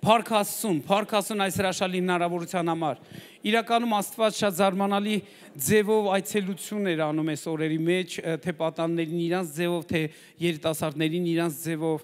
Փառք այս հրաշալի հնարավորության համար։ Իրականում Աստված շատ զարմանալի ձևով այցելություն էր անում այս օրերի մեջ, թե պատաններին իրանց ձևով, թե երիտասարդներին իրանց ձևով,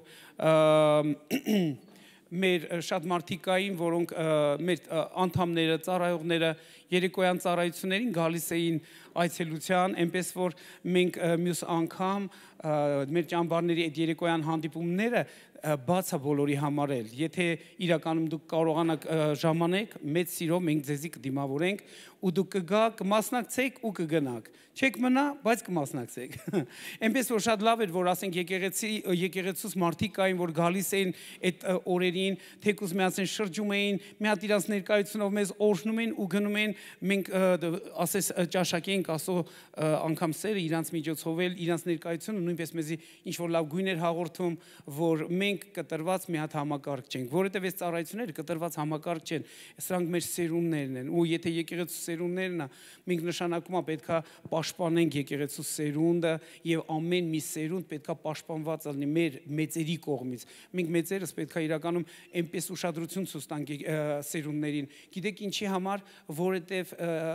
մեր շատ մարդիկ կային, որոնք մեր անդամները, ծառայողները երեկոյան ծառայություններին գալիս էին այցելության, այնպես որ մենք մյուս անգամ մեր ճամբարների այդ երեկոյան հանդիպումները բաց է բոլորի համար էլ, եթե իրականում դուք կարողանաք ժամանեք, մեծ սիրով մենք ձեզի կդիմավորենք ու դուք կգաք, կմասնակցեք ու կգնաք, չեք մնա, բայց կմասնակցեք, այնպես որ շատ լավ էր, որ ասենք եկեղեցուց մարդիկ կային, որ գալիս էին այդ օրերին, թեկուզ միասին շրջում էին, մի հատ իրանց ներկայությունով մեզ օրհնում էին ու գնում էին, մենք ասես ճաշակենք ասո անգամ սերը իրանց միջոցով էլ, իրանց ներկայությունը նույնպես մեզի ինչ-որ լավ գույն էր հաղորդում, որ մենք կտրված մի հատ համակարգ չենք, որովհետև այս ծառայությունները կտրված համակարգ չեն, սրանք մեր սերունդներն են, ու եթե եկեղեցու սերունդներն է, մենք նշանակում է պետքա պաշտպանենք եկեղեցու սերունդը եւ ամեն մի սերունդ պետքա պաշտպանված լինի մեր մեծերի կողմից։ Մենք մեծերս պետքա իրականում այնպես ուշադրություն ցույց տանք սերունդներին։ Գիտեք ինչի համար, որովհետև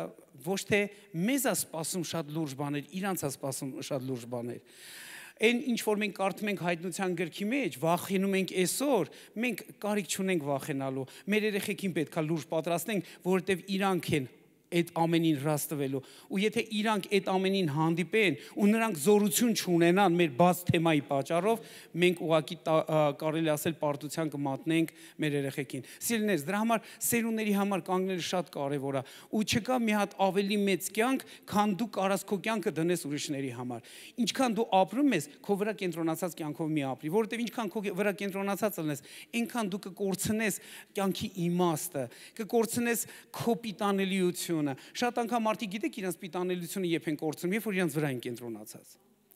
ոչ թե մեզ է սպասում շատ լուրջ բաներ, իրանց է սպասում շատ լուրջ բաներ։ Այն ինչ որ մենք կարդում ենք հայտնության գրքի մեջ, վախենում ենք այսօր, մենք կարիք չունենք վախենալու։ Մեր երեխեքին պետքա լուրջ պատրաստենք, որովհետև իրանք են այդ ամենին հրաստվելու ու եթե իրանք այդ ամենին հանդիպեն ու նրանք զորություն չունենան մեր բաց թեմայի պատճառով մենք ուղղակի կարելի ասել պարտության կմատնենք մեր երեխեքին սիրելիներս դրա համար սերունդների համար կանգնելը շատ կարևոր է ու չկա մի հատ ավելի մեծ կյանք քան դու կարաս քո կյանքը դնես ուրիշների համար ինչքան դու ապրում ես քո վրա կենտրոնացած կյանքով մի ապրի որովհետև ինչքան քո վրա կենտրոնացած լինես այնքան դու կկորցնես կյանքի իմաստը կկորցնես քո պիտանելիությունը Շատ անգամ մարդիկ գիտեք իրենց պիտանելիությունը երբ են կորցնում, երբ որ իրենց վրա են կենտրոնացած։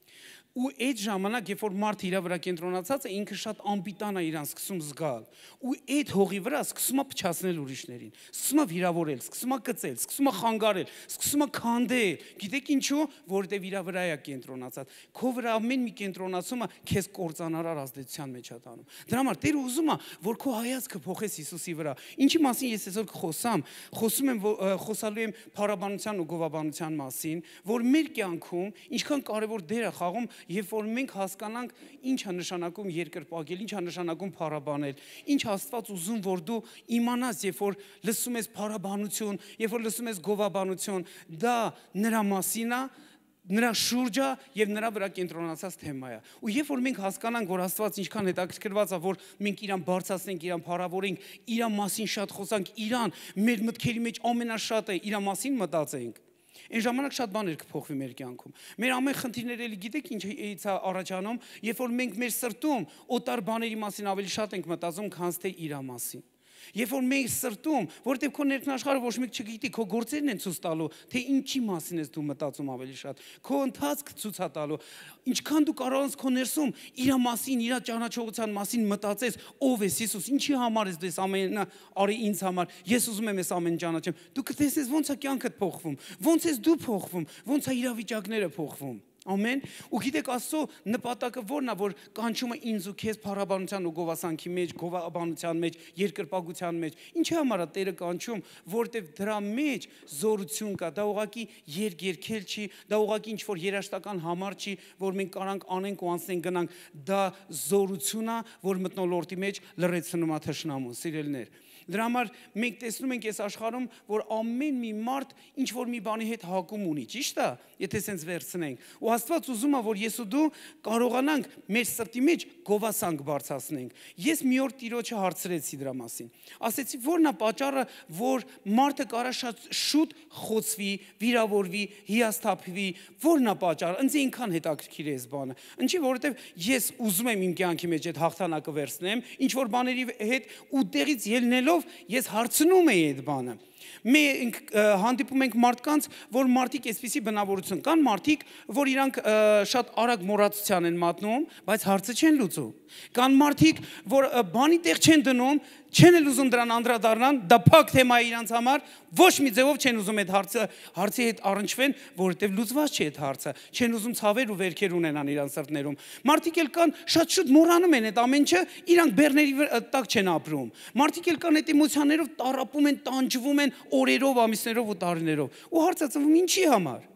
Ու այդ ժամանակ, երբ որ մարդը իր վրա կենտրոնացած է, ինքը շատ անպիտան է իրան սկսում զգալ։ Ու այդ հողի վրա սկսում է փչացնել ուրիշներին, սկսում է վիրավորել, սկսում է կծել, սկսում է խանգարել, սկսում է քանդել։ Գիտեք ինչու, որովհետև իր վրա է կենտրոնացած։ Քո վրա ամեն մի կենտրոնացումը քեզ կործանարար ազդեցության մեջ է տանում։ Դրա համար Տերը ուզում է, որ քո հայացքը փոխես Հիսուսի վրա։ Ինչի մասին ես այսօր կխոսամ, խոսալու եմ փառաբանության ու գովաբանության մասին, որ մեր կյանքում ինչքան կարևոր դեր է խաղում Երբ որ մենք հասկանանք ինչ է նշանակում երկրպագել, ինչ է նշանակում փառաբանել, ինչ Աստված ուզում որ դու իմանաս, երբ որ լսում ես փառաբանություն, երբ որ լսում ես գովաբանություն, դա նրա մասին է, նրա շուրջը եւ նրա վրա կենտրոնացած թեմա է։ Ու երբ որ մենք հասկանանք, որ Աստված ինչքան հետաքրքրված է, որ մենք իրան բարձրացնենք, իրան փառավորենք, իրան մասին շատ խոսանք, իրան մեր մտքերի մեջ ամենաշատը իրան մասին մտածենք։ Այն ժամանակ շատ բաներ կփոխվի մեր կյանքում։ Մեր ամեն խնդիրները էլի գիտեք ինչից է առաջանում, երբ որ մենք մեր սրտում օտար բաների մասին ավելի շատ ենք մտածում, քան թե իր մասին։ Երբ որ մեր սրտում, որտեղ քո ներքնաշխարհը ոչ մեկ չգիտի, քո գործերն են ցույց տալու, թե ինչի մասին ես դու մտածում ավելի շատ։ Քո ընթացքը ցույց է տալու։ Ինչքան դու կարող ես քո ներսում իր մասին, իր ճանաչողության մասին մտածես, ով ես Հիսուս, ինչի համար ես դու այս ամենը արի ինձ համար։ Ես ուզում եմ այս ամենը ճանաչեմ։ Դու կտեսնես ոնց է կյանքդ փոխվում, ոնց ես դու փոխվում, ոնց է իրավիճակները փոխվում։ Ամեն ու գիտեք Աստծո նպատակը որն է որ կանչումը ինձ ու քեզ փառաբանության ու գովասանքի մեջ, գովաբանության մեջ, երկրպագության մեջ։ Ինչի համար է Տերը կանչում, որտեվ դրա մեջ զորություն կա, դա ուղղակի երգերքել չի, դա ուղղակի ինչ որ երաշտական համար չի, որ մենք կարանք անենք ու անցնենք գնանք, դա զորություն է, որ մտնոլորտի մեջ լրացնում է թշնամուն, սիրելիներ։ Դրա համար մենք տեսնում ենք այս աշխարհում, որ ամեն մի մարդ ինչ որ մի բանի հետ հակում ունի, ճիշտ է, եթե սենց վերցնենք։ Ու Աստված ուզում է, որ ես ու դու կարողանանք մեր սրտի մեջ գովասանք բարձրացնենք։ Ես մի օր Տիրոջը հարցրեցի դրա մասին։ Ասեցի, որն է պատճառը, որ մարդը կարա շատ շուտ խոցվի, վիրավորվի, հիասթափվի, որն է պատճառը։ Ինձ ինքան հետաքրքիր է այս բանը։ Ինչի, որովհետև ես ուզում եմ իմ կյանքի մեջ այդ հաղթանակը վերցնեմ, ինչ որ բաների հետ ու տեղից ելնելով ես հարցնում եի այդ բանը։ Մենք հանդիպում ենք մարդկանց, որ մարդիկ այսպիսի բնավորություն կան, մարդիկ, որ իրանք շատ արագ մոռացության են մատնում, բայց հարցը չեն լուծում։ Կան մարդիկ, որ բանի տեղ չեն դնում, չեն էլ ուզում դրան անդրադառնան, դա փակ թեմա է իրանց համար, ոչ մի ձևով չեն ուզում այդ հարցի հետ առնչվեն, որովհետև լուծված չէ այդ հարցը, չեն ուզում ցավեր ու վերքեր ունենան իրանց սրտներում։ Մարդիկ էլ կան, շատ շուտ մոռանում են այդ ամենը, իրանք բեռների տակ չեն ապրում։ Մարդիկ էլ կան այդ էմոցիաներով տառապում են, տանջվում են օրերով, ամիսներով ու տարիներով։ Ու հարցը ծնվում ինչի համար։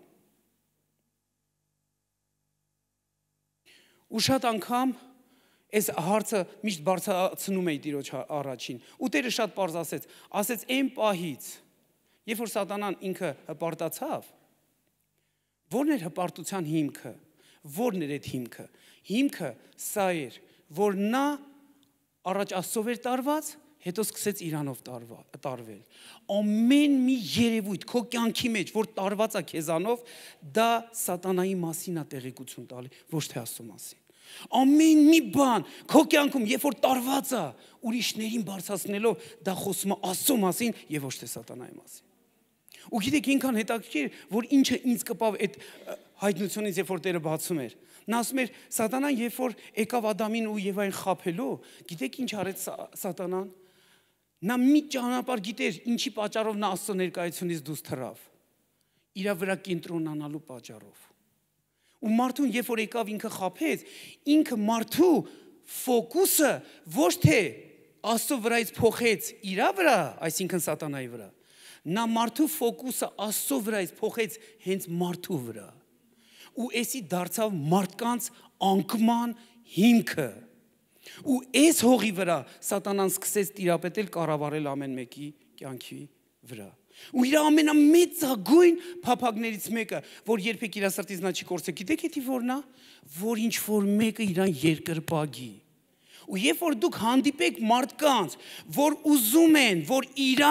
Ու շատ անգամ այս հարցը միշտ բարձրացնում էի Տիրոջ առաջին։ Ու Տերը շատ պարզ ասեց այն պահից, երբ որ Սատանան ինքը հպարտացավ, ո՞րն էր հպարտության հիմքը, ո՞րն էր այդ հիմքը։ Հիմքը սա էր, որ նա առաջ Աստծով էր տարված, հետո սկսեց իրանով տարվել։ Ամեն մի երևույթ քո կյանքի մեջ, որ տարված է քեզանով, դա Սատանայի մասին է տեղեկություն տալի, ոչ թե Աստծո մասին։ Ամեն մի բան քո կյանքում, երբ որ տարված է, ուրիշներին բարձրացնելով, դա խոսում է Աստծո մասին եւ ոչ թե Սատանայի մասին։ Ու գիտեք, ինքան հետաքրքիր, որ ինչը ինձ կպավ այդ հայտնությունից, երբ որ Տերը բացում էր։ Նա ասում էր, Սատանան, երբ որ եկավ Ադամին ու Եվային խաբելու, գիտեք ինչ արեց Սատանան։ Նա մի ճանապարհ գիտեր, ինչի պատճառով նա Աստծո ներկայությունից դուրս թռավ։ Իրա վրա կենտրոնանալու պատճառով։ Ու մարդուն, երբ որ եկավ ինքը խաբեց, ինքը մարդու ֆոկուսը ոչ թե Աստծո վրայից փոխեց իրա վրա, այսինքն Սատանայի վրա։ Նա մարդու ֆոկուսը Աստծո վրայից փոխեց հենց մարդու վրա։ Ու էսի դարձավ մարդկանց անկման հիմքը։ Ու այս հողի վրա Սատանան սկսեց տիրապետել, կառավարել ամեն մեկի կյանքի վրա։ Ու իր ամենամեծագույն փափագներից մեկը, որ երբեք իր սրտից նա չի կորցրել, գիտեք էդի որն է, որ ինչ որ մեկը իրան երկրպագի։ Ու երբ որ դուք հանդիպեք մարդկանց, որ ուզում են, որ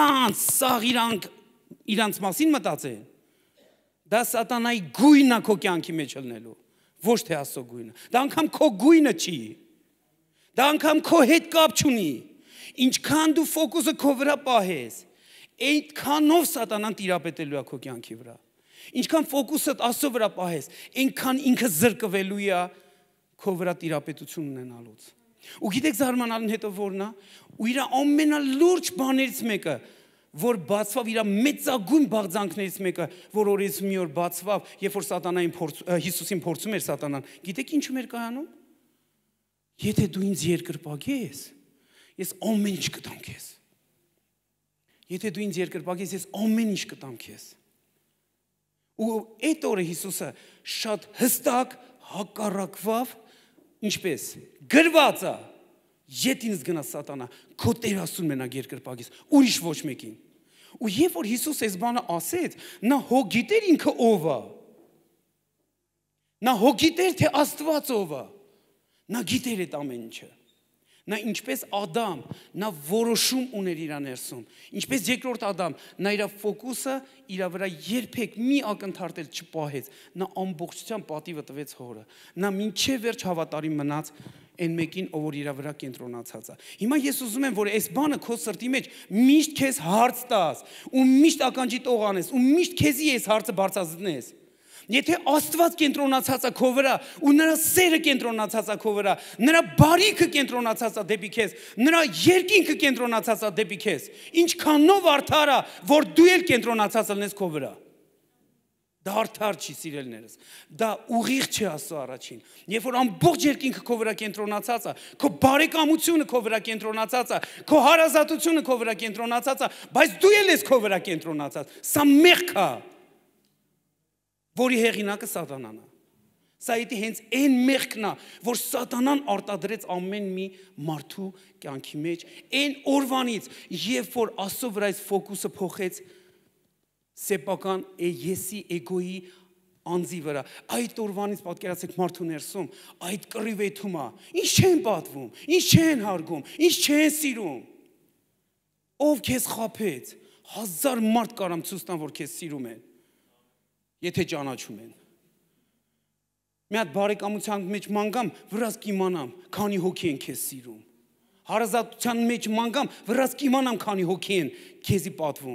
իրանց մասին մտածեն, դա Սատանայի գույնն է քո կյանքի մեջ ելնելու, ոչ թե Աստծո գույնը։ Դա անգամ քո գույնը չի։ Դա անգամ քո հետ կապ չունի։ Ինչքան դու ֆոկուսը քո վրա պահես, այնքանով Սատանան տիրապետելու է քո կյանքի վրա։ Ինչքան ֆոկուսդ Աստծո վրա պահես, այնքան ինքը զրկվելու է քո վրա տիրապետություն ունենալուց։ Ու գիտեք զարմանալին հետո որն է, ու իր ամենալուրջ բաներից մեկը, որ բացվավ իր մեծագույն բաղձանքներից մեկը, որ օրից մի օր բացվավ, երբ որ Հիսուսին փորձում էր Սատանան, գիտեք ինչու էր կայանում։ Եթե դու ինձ երկրպագես, ես ամեն ինչ կտամ քեզ։ Եթե դու ինձ երկրպագես, ես ամեն ինչ կտամ քեզ։ Ու այդ օրը Հիսուսը շատ հստակ հակառակվավ, ինչպես գրված է, եթե ինձ գնաս Սատանա, քո Տեր Աստծուն մենակ երկրպագես, ուրիշ ոչ մեկին։ Ու երբ որ Հիսուս այս բանը ասեց, նա հո գիտեր ինքը ով է։ Նա հո գիտեր թե Աստված ով է։ Նա գիտեր այդ ամեն ինչը։ Նա ինչպես Ադամ, նա որոշում ուներ իր ներսում։ Ինչպես երկրորդ Ադամ, նա իր ֆոկուսը իր վրա երբեք մի ակնթարթել չպահեց։ Նա ամբողջությամբ պատիվը տվեց հորը։ Նա մինչև վերջ հավատարիմ մնաց այն մեկին, ով որ իր վրա կենտրոնացած է։ Հիմա ես ուզում եմ, որ այս բանը քո սրտի մեջ միշտ քեզ հարց տաս, ու միշտ ականջի տող անես, ու միշտ քեզի այս հարցը բարձրացնես։ Եթե Աստված կենտրոնացած է քո վրա, ու նրա սերը կենտրոնացած է քո վրա, նրա բարիքը կենտրոնացած է դեպի քեզ, նրա երկինքը կենտրոնացած է դեպի քեզ, ինչքանով արդար է, որ դու էլ կենտրոնացած ելնես քո վրա։ Դա արդար չի, սիրելիներս։ Դա ուղիղ չի Աստծո առաջին։ Երբ որ ամբողջ երկինքը քո վրա կենտրոնացած է, քո բարեկամությունը քո վրա կենտրոնացած է, քո հարազատությունը քո վրա կենտրոնացած է, բայց դու էլ ես քո վրա կենտրոնացած։ Սա մեղք է, որի հեղինակը Սատանան է։ Սա իդի հենց այն մեղքն է, որ Սատանան արտադրեց ամեն մի մարդու կյանքի մեջ, այն օրվանից, երբ որ Աստծո վրայից ֆոկուսը փոխեց սեփական եսի էգոյի անձի վրա, այդ օրվանից պատկերացեք մարդու ներսում, այդ կռիվեթում է, ինչ չեն պատվում, ինչ չեն հարգում, ինչ չեն սիրում։ Ով քեզ խաբեց, 1000 մարդ կարամ ցույց տան, որ քեզ սիրում են, եթե ճանաչում են։ Մի հատ բարեկամության մեջ մանգամ, վրաս կիմանամ, քանի հոգի են քեզ սիրում։ Հարազատության մեջ մանգամ, վրաս կիմանամ, քանի հոգի են քեզի պատվում։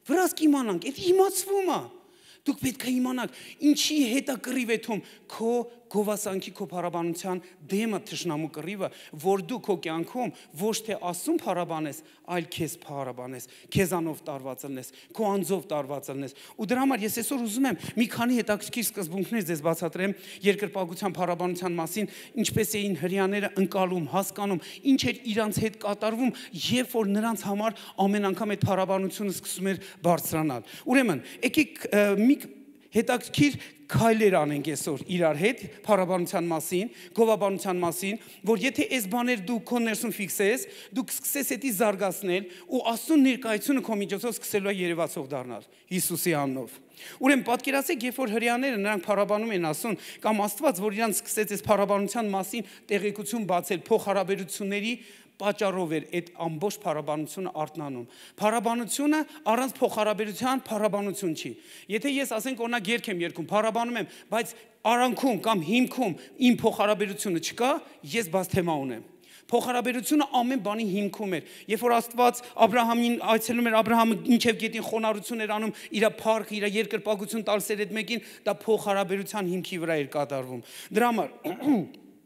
Վրաս կիմանանք, դա իմացվում է։ Դուք պետք է իմանաք, ինչի հետաքրիվ է թվում քո գովասանքի քո փառաբանության դեմը թշնամու կռիվը, որ դու քո կյանքում ոչ թե Աստծուն փառաբանես, այլ քեզ փառաբանես, քեզանով տարված ելնես, քո անձով տարված ելնես։ Ու դրա համար ես այսօր ուզում եմ մի քանի հետաքրքիր սկզբունքներ ձեզ բացատրեմ երկրպագության փառաբանության մասին, ինչպես էին հрьяաները ընկալում, հասկանում, ինչ էր իրանց հետ կատարվում, երբ որ նրանց համար ամեն անգամ այդ փառաբանությունը սկսում էր բարձրանալ։ Ուրեմն, եկեք մի հետաքրքիր քայլեր անենք այսօր իրար հետ փառաբանության մասին, գովաբանության մասին, որ եթե այս բաներ դու քո ներսում ֆիքսես, դու կսկսես դա զարգացնել ու Աստծուն ներկայությունը քո միջոցով սկսելու է երևացող դառնալ Հիսուսի անունով։ Ուրեմն պատկերացեք, երբ որ հрьяաները նրանք փառաբանում են Աստծուն, կամ Աստված, որ իրանց սկսեց այս փառաբանության մասին տեղեկություն բացել փոխհարաբերությունների պատճառով էր այդ ամբողջ փառաբանությունը արթնանում։ Փառաբանությունը առանց փոխհարաբերության փառաբանություն չի։ Եթե ես ասենք օրինակ երգ եմ երգում, փառաբանում եմ, բայց արանքում կամ հիմքում իմ փոխհարաբերությունը չկա, ես բաց թեմա ունեմ։ Փոխհարաբերությունը ամեն բանի հիմքում էր։ Երբ որ Աստված Աբրահամին այցելում էր, Աբրահամը ինչև գետին խոնարհություն էր անում, իր փառք, իր երկրպագություն տալիս էր այդ մեկին, դա փոխհարաբերության հիմքի վրա էր կատարվում։ Դրա համար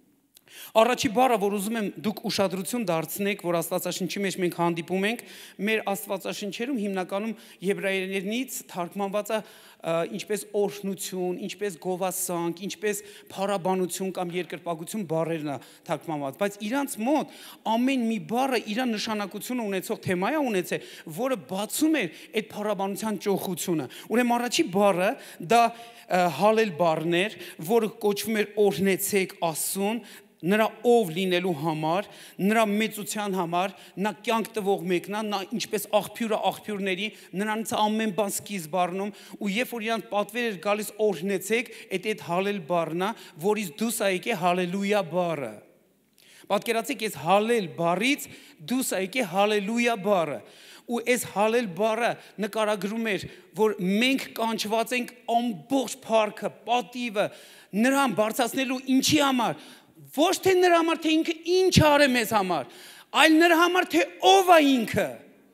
Առաջի բառը, որ ուզում եմ դուք ուշադրություն դարձնեք, որ Աստվածաշնչի մեջ մենք հանդիպում ենք, մեր Աստվածաշնչերում հիմնականում եբրայերենից թարգմանված է ինչպես օրհնություն, ինչպես գովասանք, ինչպես փառաբանություն կամ երկրպագություն բառերն է թարգմանված, բայց իրանց մոտ ամեն մի բառը իր նշանակությունը ունեցող թեմա է ունեցել, որը բացում էր այդ փառաբանության ճոխությունը։ Ուրեմն առաջի բառը դա հալել բառն էր, որը կոչվում էր օրհնեցեք Աստծուն, նրա ով լինելու համար, նրա մեծության համար, նա կյանք տվող մեկն է, նա ինչպես աղբյուրը աղբյուրների, նրանից ամեն բան սկիզբ առնում, ու երբ որ իրանց պատվեր էր գալիս օրհնեցեք, այդ հալել բառն է, որից դուրս է եկել հալելույա բառը։ Պատկերացեք, այս հալել բառից դուրս է եկել հալելույա բառը։ Ու այս հալել բառը նկարագրում էր, որ մենք կանչված ենք ամբողջ փառքը, պատիվը նրան բարձրացնելու ինչի համար, ոչ թե նրա համար, թե ինքը ինչ արե մեզ համար, այլ նրա համար, թե ով է ինքը։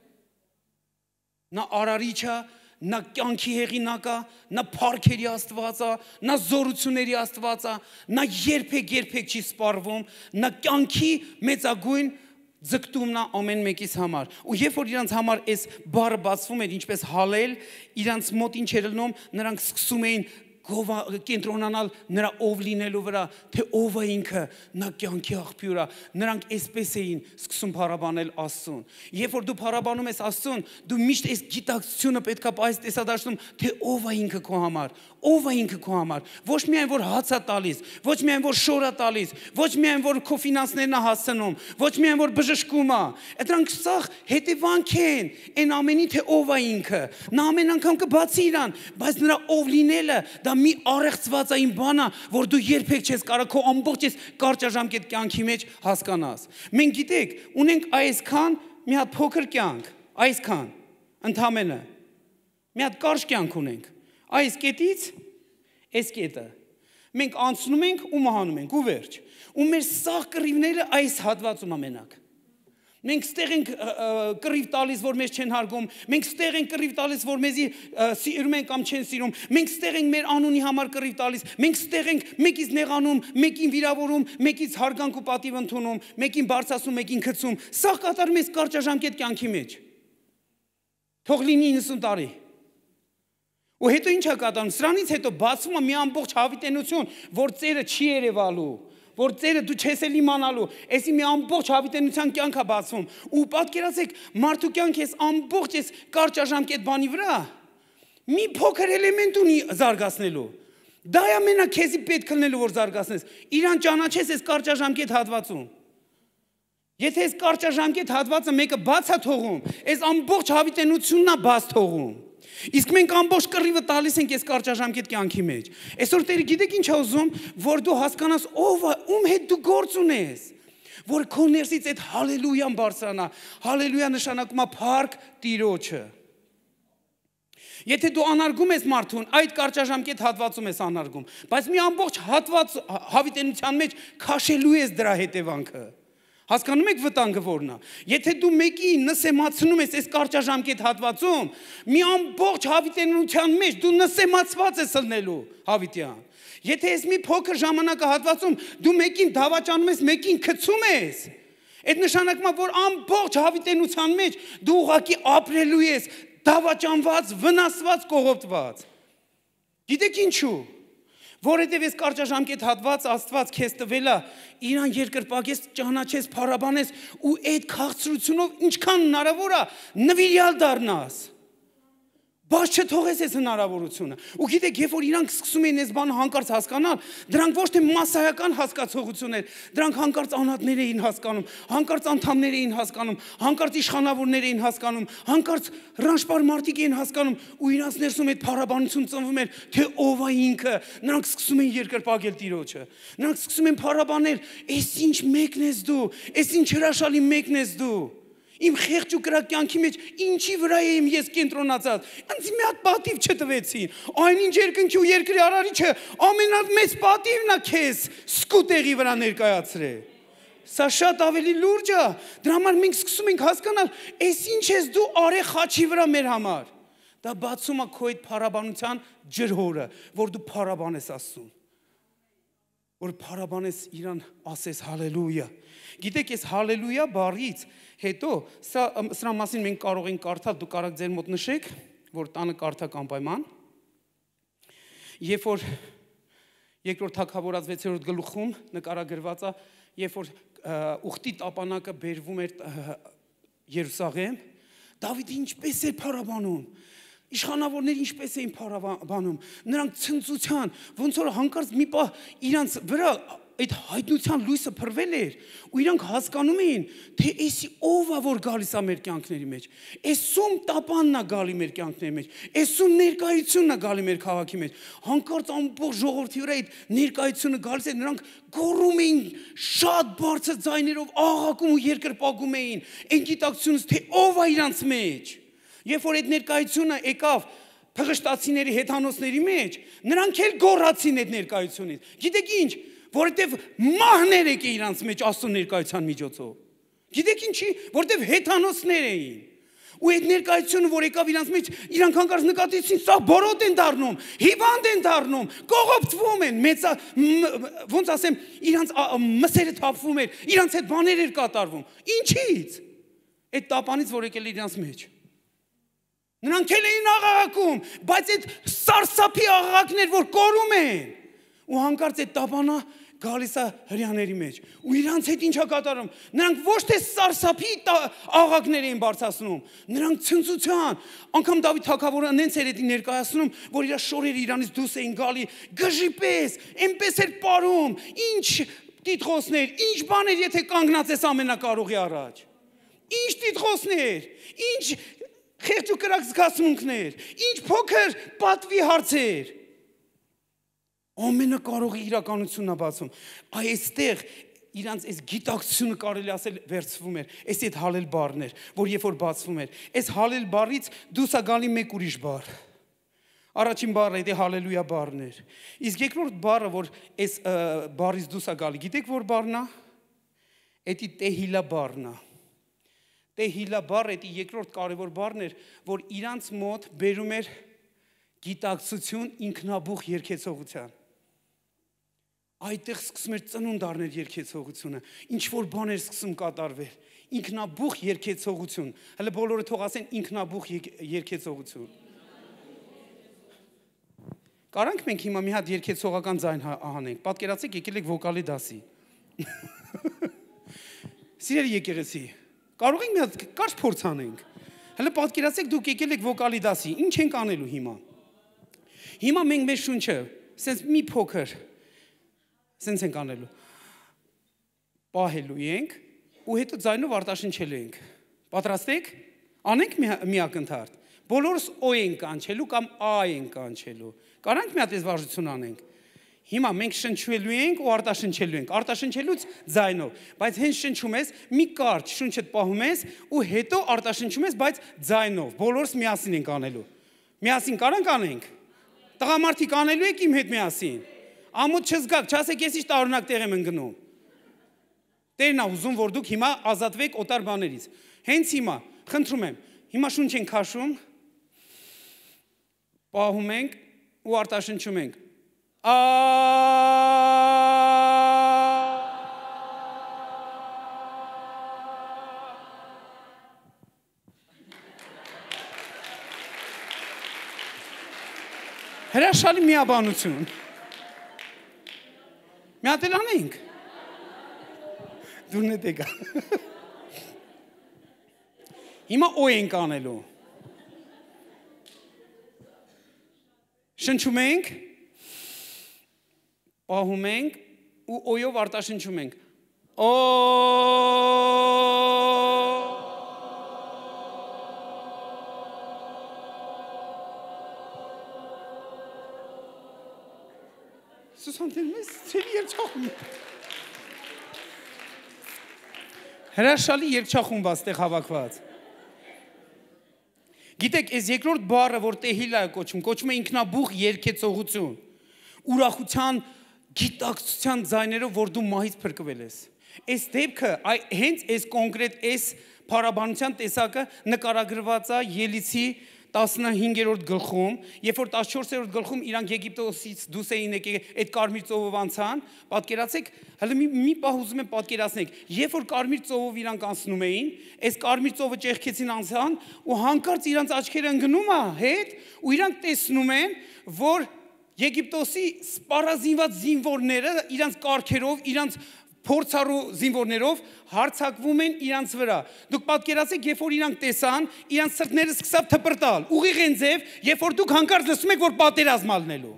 Նա արարիչ է, նա կյանքի հեղինակ է, նա փառքերի Աստված է, նա զորությունների Աստված է, նա երբեք չի սպառվում, նա կյանքի մեծագույն ձգտումն է ամեն մեկիս համար։ Ու երբ որ իրանց համար այս բառը բացվում էր, ինչպես հալել, իրանց մոտ ինչ էր լինում, նրանք սկսում էին կենտրոնանալ նրա ով լինելու վրա, թե ով է ինքը, նա կյանքի աղբյուր է, նրանք այսպես էին սկսում փառաբանել Աստծուն։ Երբ որ դու փառաբանում ես Աստծուն, դու միշտ այս գիտակցությունը պետք է այս տեսադարձնում, թե ով է ինքը քո համար, ով է ինքը քո համար, ոչ միայն որ հաց է տալիս, ոչ միայն որ շոր է տալիս, ոչ միայն որ քո ֆինանսներն է հասցնում, ոչ միայն որ բժշկում է, դրանք սաղ հետևանք են այն ամենի, թե ով է ինքը։ Նա ամեն անգամ կբացի իրան, բայց նրա ով լինելը դա մի առեղծվածային բան է, որ դու երբեք չես կարող քո ամբողջ այս կարճաժամկետ կյանքի մեջ հասկանաս։ Մենք գիտեք, ունենք այսքան մի հատ փոքր կյանք, այսքան ընդամենը մի հատ կարճ կյանք ունենք։ Այս կետից այս կետը մենք անցնում ենք ու մահանում ենք ու վերջ։ Ու մեր սաղ կռիվները այս հատվածում ամենակ։ Մենք ստեղ ենք կռիվ տալիս, որ մեզ չեն հարգում, մենք ստեղ ենք կռիվ տալիս, որ մեզի սիրում են կամ չեն սիրում, մենք ստեղ ենք մեր անունի համար կռիվ տալիս, մենք ստեղ ենք մեկից նեղանում, մեկին վիրավորում, մեկից հարգանք ու պատիվ ընդունում, մեկին բարձրացնում, մեկին գցում։ Սա կատարում ես կարճաժամկետ կյանքի մեջ։ Թող լինի 90 տարի։ Ու հետո ինչ է կատարում։ Սրանից հետո բացվում է մի ամբողջ հավիտենություն, որ ծերը չի երևալու, որ ծերը դու չես էլ իմանալու, այսի մի ամբողջ հավիտենության կյանք է բացվում։ Ու պատկերացեք, մարդու կյանքը այս ամբողջ այս կարճաժամկետ բանի վրա մի փոքր էլեմենտ ունի զարգացնելու։ Դա է մենակ քեզի պետք լինելու, որ զարգացնես։ Իրան ճանաչես այս կարճաժամկետ հատվածում։ Եթե այս կարճաժամկետ հատվածը մեկը բաց է թողում, այս ամբողջ հավիտենությունն է բաց թողում։ Իսկ մենք ամբողջ կռիվը տալիս ենք այս կարճաժամկետ կյանքի մեջ։ Այսօր Տերը գիտեք ինչ է ուզում, որ դու հասկանաս ով է, ում հետ դու գործ ունես, որ քո ներսից այդ հալելույան բարձրանա։ Հալելույա նշանակում է փառք Տիրոջը։ Եթե դու անարգում ես մարդուն, այդ կարճաժամկետ հատվածում ես անարգում, բայց մի ամբողջ հատված հավիտենության մեջ քաշելու ես դրա հետևանքը։ Հասկանում եք վտանգը որն է։ Եթե դու մեկին նսեմացնում ես այս կարճաժամկետ հատվածում, մի ամբողջ հավիտենության մեջ դու նսեմացված ես ելնելու հավիտյան։ Եթե ես մի փոքր ժամանակահատվածում դու մեկին դավաճանում ես, մեկին գցում ես, այդ նշանակում է, որ ամբողջ հավիտենության մեջ դու ուղղակի ապրելու ես դավաճանված, վնասված, կողոպտված։ Գիտեք ինչու։ Որովհետև ես կարճաժամկետ հատված Աստված քեզ տվել է, իրան երկրպագես, ճանաչես, փառաբանես ու այդ քաղցրությունով ինչքան հնարավոր է նվիրյալ դառնաս։ Բայց չթողես այս հնարավորությունը։ Ու գիտեք, երբ որ իրանք սկսում էին այս բանը հանկարծ հասկանալ, դրանք ոչ թե մասսայական հասկացողություն էր, դրանք հանկարծ անհատներ էին հասկանում, հանկարծ անդամներ էին հասկանում, հանկարծ իշխանավորներ էին հասկանում, հանկարծ ռանշպար մարդիկ էին հասկանում, ու իրանց ներսում այդ փառաբանություն ծնվում էր, թե ով է ինքը։ Նրանք սկսում են երկրպագել Տիրոջը։ Նրանք սկսում են փառաբանել, «Էս ինչ մեկն ես դու, էս ինչ հրաշալի մեկն ես դու»։ Իմ խեղճ ու կրակ կյանքի մեջ ինչի վրա եմ ես կենտրոնացած։ Ինձ մի հատ պատիվ չտվեցին։ Այնինչ երկնքի ու երկրի արարիչը ամենամեծ պատիվն է քեզ սկուտեղի վրա ներկայացրել։ Սա շատ ավելի լուրջ է։ Դրա համար մենք սկսում ենք հասկանալ, «Էս ինչ ես դու արե խաչի վրա մեր համար»։ Դա բացում է քո այդ փառաբանության ջրհորը, որ դու փառաբանես Աստծուն։ Որ փառաբանես իրան, ասես հալելույա։ Գիտեք, այս հալելույա բառից հետո սրա մասին մենք կարող ենք կարդալ, դու կարող ձեր մոտ նշեք, որ տանը կարդակ անպայման։ Երբ որ երկրորդ Թագավորաց 6-րդ գլուխում նկարագրված է, երբ որ ուխտի տապանակը բերվում էր Երուսաղեմ, Դավիթը ինչպես էր փառաբանում։ Իշխանավորները ինչպես էին փառաբանում, նրանք ցնծության, ոնց որ հանկարծ մի պահ իրանց վրա այդ հայտնության լույսը փռվել էր, ու իրանք հասկանում էին, թե էսի ով է որ գալիս է մեր կյանքների մեջ, էսում տապանն է գալի մեր կյանքների մեջ, էսում ներկայությունն է գալի մեր քաղաքի մեջ, հանկարծ ամբողջ ժողովրդի վրա այդ ներկայությունը գալիս է, նրանք գոռում էին շատ բարձր ձայներով, աղաղակում ու երկրպագում էին, այն գիտակցությունից, թե ով է իրանց մեջ։ Երբ որ այդ ներկայությունը եկավ փղշտացիների հեթանոսների մեջ, նրանք էլ գոռացին այդ ներկայությունից։ Գիտեք ինչ, որովհետև մահներ եկե իրանց մեջ Աստծո ներկայության միջոցով։ Գիտեք ինչի, որովհետև հեթանոսներ էին։ Ու այդ ներկայությունը, որ եկավ իրանց մեջ, իրանք հանկարծ նկատեցին, սա բորոտ են դառնում, հիվանդ են դառնում, կողոպտվում են, ոնց ասեմ, իրանց մսերը թափվում էր, իրանց այդ բաներ էր կատարվում։ Ինչից։ Այդ տապանից, որ եկել իրանց մեջ։ Նրանք էլ էին աղաղակում, բայց այդ սարսափի աղաղակներ, որ կորում են, ու հանկարծ այդ տապանա գալիս է հրյաների մեջ, ու իրանց հետ ինչ է կատարում, նրանք ոչ թե սարսափի աղաղակներ էին բարձրացնում, նրանք ցնծության, անգամ Դավիթ թագավորը նենց էր էդի ներկայացնում, որ իր շորերը իրանից դուրս էին գալի, գժի պես, այնպես էր պարում, ինչ տիտղոսներ, ինչ բաներ, եթե կանգնած ես ամենակարողի առաջ, ինչ տիտղոսներ, ինչ խեղճ ու կրակ զգացմունքներ, ինչ փոքր պատվի հարցեր։ Ամենակարողի իրականությունն է բացում։ Այստեղ իրանց այս գիտակցությունը կարելի ասել վերցվում էր, այս այդ հալել բառն էր, որ երբ որ բացվում էր, այս հալել բառից դուրս է գալի մեկ ուրիշ բառ։ Առաջին բառը դա հալելույա բառն էր։ Իսկ երկրորդ բառը, որ այս բառից դուրս է գալի, գիտեք որ բառն է։ Դա տեհիլա բառն է։ Տեհիլա բառը դա երկրորդ կարևոր բառն էր, որ իրանց մոտ բերում էր գիտակցություն ինքնաբուխ երգեցողության։ Այդտեղ սկսում էր ծնունդ առնել երգեցողությունը, ինչ որ բաներ սկսում կատարվել, ինքնաբուխ երգեցողություն։ Հələ բոլորը թող ասեն ինքնաբուխ երգեցողություն։ Կարանք մենք հիմա մի հատ երգեցողական ձայն հանենք։ Պատկերացեք, եկել եք վոկալի դասի։ Սիրելի եկեղեցի, կարող ենք մի հատ կարճ փորձ անենք։ Հələ պատկերացեք, դուք եկել եք վոկալի դասի, ինչ ենք անելու հիմա։ Հիմա մենք մեր շունչը, սենց մի փոքր, սենց ենք անելու։ Պահելու ենք ու հետո ձայնով արտաշնչելու ենք։ Պատրաստ եք։ Անենք մի ակնթարթ։ Բոլորս օ ենք կանչելու կամ ա ենք կանչելու։ Կարանք մի հատ այս վարժություն անենք։ Հիմա մենք շնչվելու ենք ու արտաշնչելու ենք։ Արտաշնչելուց ձայնով, բայց հենց շնչում ես, մի կարճ շունչդ պահում ես ու հետո արտաշնչում ես, բայց ձայնով։ Բոլորս միասին ենք անելու։ Միասին կարանք անենք։ Տղամարդիկ անելու եք իմ հետ միասին։ Ամոթ չզգաք, չասեք ես ինչ տարօրինակ տեղ եմ ընկնում։ Տերն է ուզում, որ դուք հիմա ազատվեք օտար բաներից։ Հենց հիմա, խնդրում եմ, հիմա շունչ ենք քաշում, պահում ենք ու արտաշնչում ենք։ Հրաշալի միաբանություն։ Մի հատ էլ անենք։ Դուրն եք եկա։ Հիմա օ ենք անելու։ Շնչում ենք, պահում ենք ու օյով արտաշնչում ենք։ Սուսանտեն մեզ ծելի երջախում։ Հրաշալի երջախում բաստեղ հավակված։ Գիտեք, այս երկրորդ բառը, որ տեհիլա է կոչում է ինքնաբուխ երգեցողություն, ուրախության, գիտակցության ձայներով, որ դու մահից փրկվել ես։ Այս դեպքը, հենց այս կոնկրետ այս փառաբանության տեսակը նկարագրված է Ելիցի 15-րդ գլխում, երբ որ 14-րդ գլխում իրանք Եգիպտոսից դուրս էին եկել, այդ կարմիր ծովով անցան, պատկերացեք, հələ մի պահ ուզում եմ պատկերացնեք, երբ որ կարմիր ծովով իրանք անցնում էին, այս կարմիր ծովը ճեղքեցին անցան ու հանկարծ իրանք աչքերը ընկնում է հետ ու իրանք տեսնում են, որ Եգիպտոսի սպառազինված զինվորները իրանք կառքերով, իրանք փորձառու զինվորներով հարձակվում են իրանց վրա։ Դուք պատկերացեք, երբ որ իրանք տեսան, իրանց սրտները սկսավ թպրտալ, ուղիղ են ձև, երբ որ դուք հանկարծ լսում եք, որ պատերազմ ալնելու։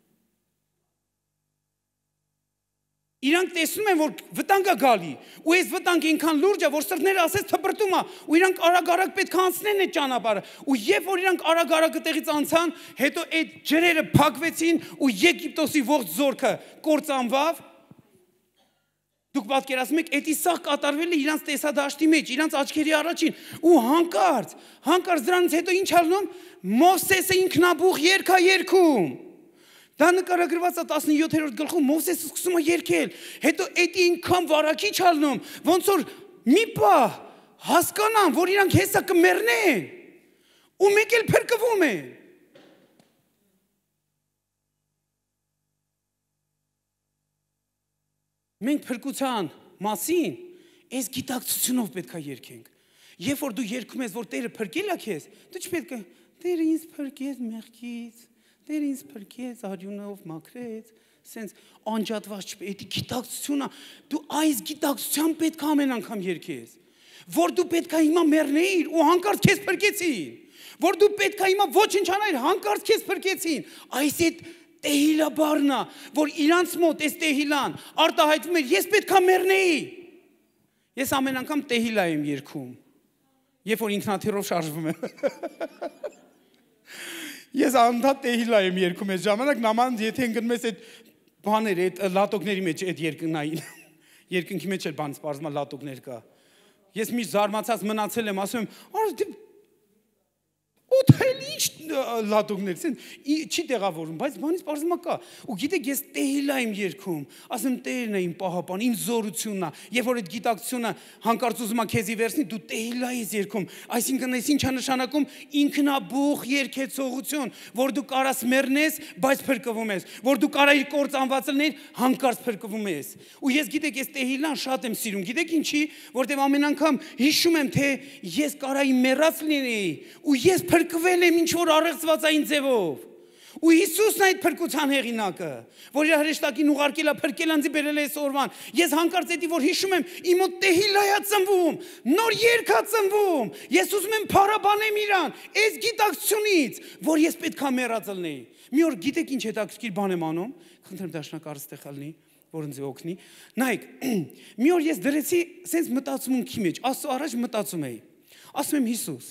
Իրանք տեսնում են, որ վտանգ է գալի, ու այս վտանգը այնքան լուրջ է, որ սրտները ասես թպրտում է, ու իրանք արագ-արագ պետք է անցնեն այդ ճանապարհը, ու երբ որ իրանք արագ-արագ տեղից անցան, հետո այդ ջրերը փակվեցին, ու Եգիպտոսի ողջ զորքը կործանվավ։ Դուք պատկերացնում եք, էդի սաղ կատարվել է իրանց տեսադաշտի մեջ, իրանց աչքերի առաջին, ու հանկարծ դրանից հետո ինչ ալնում, Մովսեսը ինքնաբուխ երգ է երգում։ Դա նկարագրված է 17-րդ գլխում, Մովսեսը սկսում է երգել, հետո էդի ինքան վարակիչ ալնում, ոնց որ մի պահ հասկանան, որ իրանք հեսա կմեռնեն, ու մեկ էլ փրկվում են։ Մենք փրկության մասին այս գիտակցությունով պետք է երգենք։ Երբ որ դու երգում ես, որ Տերը փրկել է քեզ, դու չպետք է Տերը ինձ փրկեց մեղքից, Տերը ինձ փրկեց արյունով մաքրեց, սենց անջատված չպետք, դա գիտակցությունն է։ Դու այս գիտակցությամբ պետք է ամեն անգամ երգես, որ դու պետք է հիմա մեռնեիր ու հանկարծ քեզ փրկեցին, որ դու պետք է հիմա ոչինչ անեիր, հանկարծ քեզ փրկեցին։ Այս է տեհիլա բառն է, որ իրանց մոտ այս տեհիլան արտահայտվում էր, ես պետք է մեռնեի։ Ես ամեն անգամ տեհիլա եմ երգում, երբ որ ինքնաթիռով շարժվում եմ։ Ես անդադ տեհիլա եմ երգում այս ժամանակ, նման եթե ընկնում ես այդ բաներ, այդ լատոկների մեջ այդ երկնային, երկնքի մեջ էլ բան սպառվում է լատոկներ կա։ Ես միշտ զարմացած մնացել եմ, ասում եմ, Օթել ինչ լատոկներ, չի տեղավորում, բայց բանից պարզում է կա։ Ու գիտեք, ես տեհիլա եմ երգում, ասեմ Տերն է իմ պահապան, իմ զորությունն է, երբ որ այդ գիտակցությունը հանկարծ ուզում է քեզի վերցնի, դու տեհիլա ես երգում, այսինքն այս ինչ է նշանակում ինքնաբուխ երգեցողություն, որ դու կարաս մեռնես, բայց փրկվում ես, որ դու կարայիր կործանված լինել, հանկարծ փրկվում ես։ Ու ես գիտեք, ես տեհիլան շատ եմ սիրում, գիտեք ինչի, որտեղ ամեն անգամ հիշում եմ, թե ես կարայի մեռած լինեի, ու ես փրկվել եմ ինչ-որ առեղծվածային ձևով։ Ու Հիսուսն է այդ փրկության հեղինակը, որ իր հրեշտակին ուղարկել է, փրկել անձի բերել է այս օրվան։ Ես հանկարծ էդի, որ հիշում եմ, իմ մոտ տեհիլա է ծնվում, նոր երգ է ծնվում։ Ես ուզում եմ փառաբանեմ իրան, այս գիտակցությունից, որ ես պետք է մեռած լինեի։ Մի օր գիտեք ինչ հետաքրքիր բան եմ անում, խնդրեմ դաշնակարը ստեղ լինի, որ ինձ օգնի։ Նայեք, մի օր ես դրեցի սենց մտածմունքի մեջ, Աստծո առաջ մտածում էի։ Ասում եմ Հիսուս,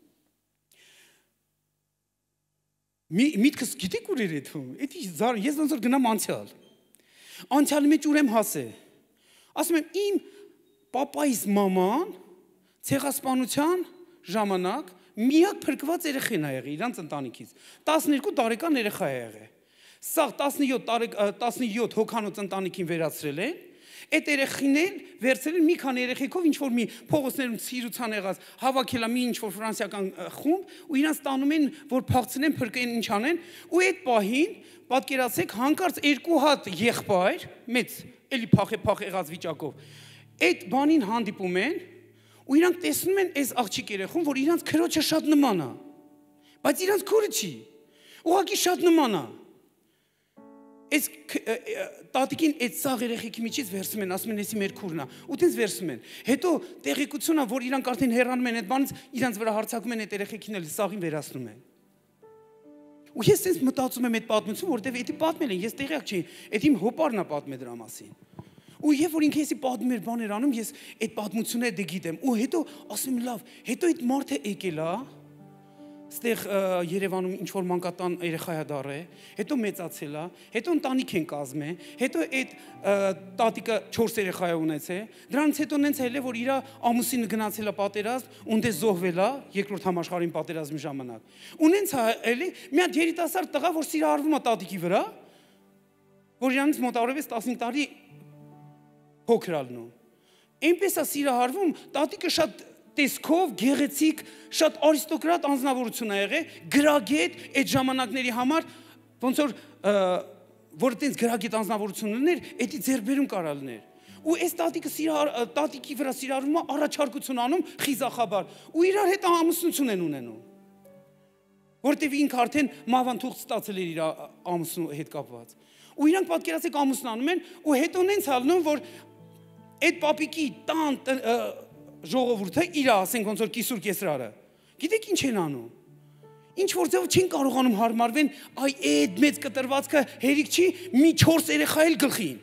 միտքս գիտեք ուր էր եթում, ես ոնց որ գնամ անցյալ, անցյալի մեջ ուր եմ հասել, ասում եմ իմ պապայիս մաման ցեղասպանության ժամանակ միակ փրկված երեխան է եղել իրանց ընտանիքից, 12 տարեկան երեխա է եղել, սաղ 17 հոգանոց ընտանիքին վերացրել են Այդ երեխիներ վերցրել մի քանի երեխեքով ինչ որ մի փողոցներում ցիրուցան եղած հավաքելա մի ինչ որ ֆրանսիական խումբ ու իրանց տանում են որ փախցնեն փրկեն ինչ անեն ու այդ պահին պատկերացեք հանկարծ երկու հատ եղբայր մեծ էլի փախ եղած վիճակով այդ բանին հանդիպում են ու իրանք տեսնում են այս աղջիկ երեխուն որ իրանց քրոջը շատ նման է բայց իրանց քուրը չի ուղղակի շատ նման է Այս տատիկին այդ սաղ երեխեքի միջից վերցում են, ասում են էսի մեր քուրն է, ու տենց վերցում են։ Հետո տեղեկությունն է, որ իրանք արդեն հեռանում են այդ բանից, իրանց վրա հարձակում են այդ երեխեքին էլ սաղին վերացնում են։ Ու ես տենց մտածում եմ այդ պատմություն, որտեղ էդի պատմել են, ես տեղյակ չէի, այդ իմ հոպարն է պատմել դրա մասին։ Ու երբ որ ինքը էսի պատմում էր բաներ անում, ես այդ պատմությունները դե գիտեմ։ Ու հետո ասում եմ լավ, հետո այդ մարդը եկել է Ստեղ Երևանում ինչ որ մանկատան երեխայա դառ է, հետո մեծացել է, հետո ընտանիք են կազմել, հետո այդ տատիկը 4 երեխա է ունեցել, դրանից հետո նենց էլ է որ իր ամուսինը գնացել է պատերազմ, ունդ է զոհվել է երկրորդ համաշխարհային պատերազմի ժամանակ։ Ու նենց էլի մի հատ երիտասարդ տղա, որ սիրահարվում է տատիկի վրա, որ իրանից մոտավորապես 15 տարի փոքր ալնում։ Այնպես է սիրահարվում, տատիկը շատ տեսքով գեղեցիկ շատ արիստոկրատ անձնավորություն է եղել գրագետ այդ ժամանակների համար ոնց որ տենց գրագետ անձնավորություն ուներ էդի ձեռբերում կարա լիներ ու այս տատիկի վրա սիրառումը առաջարկություն անում խիզախաբար ու իրար հետ ամուսնություն են ունենում որտեվ ինքը արդեն մահվան թուղթ ստացել էր իր ամուսնու հետ կապված ու իրանք պատկերացեք ամուսնանում են ու հետո նենց ալնում որ այդ պապիկի տան ժողովուրդը իր ասենք ոնց որ կիսուր կեսրարը գիտեք ինչ են անում ինչ որ ձեւ չեն կարողանում հարմարվեն այ այդ մեծ կտրվածքը հերիք չի մի 4 երեխա էլ գլխին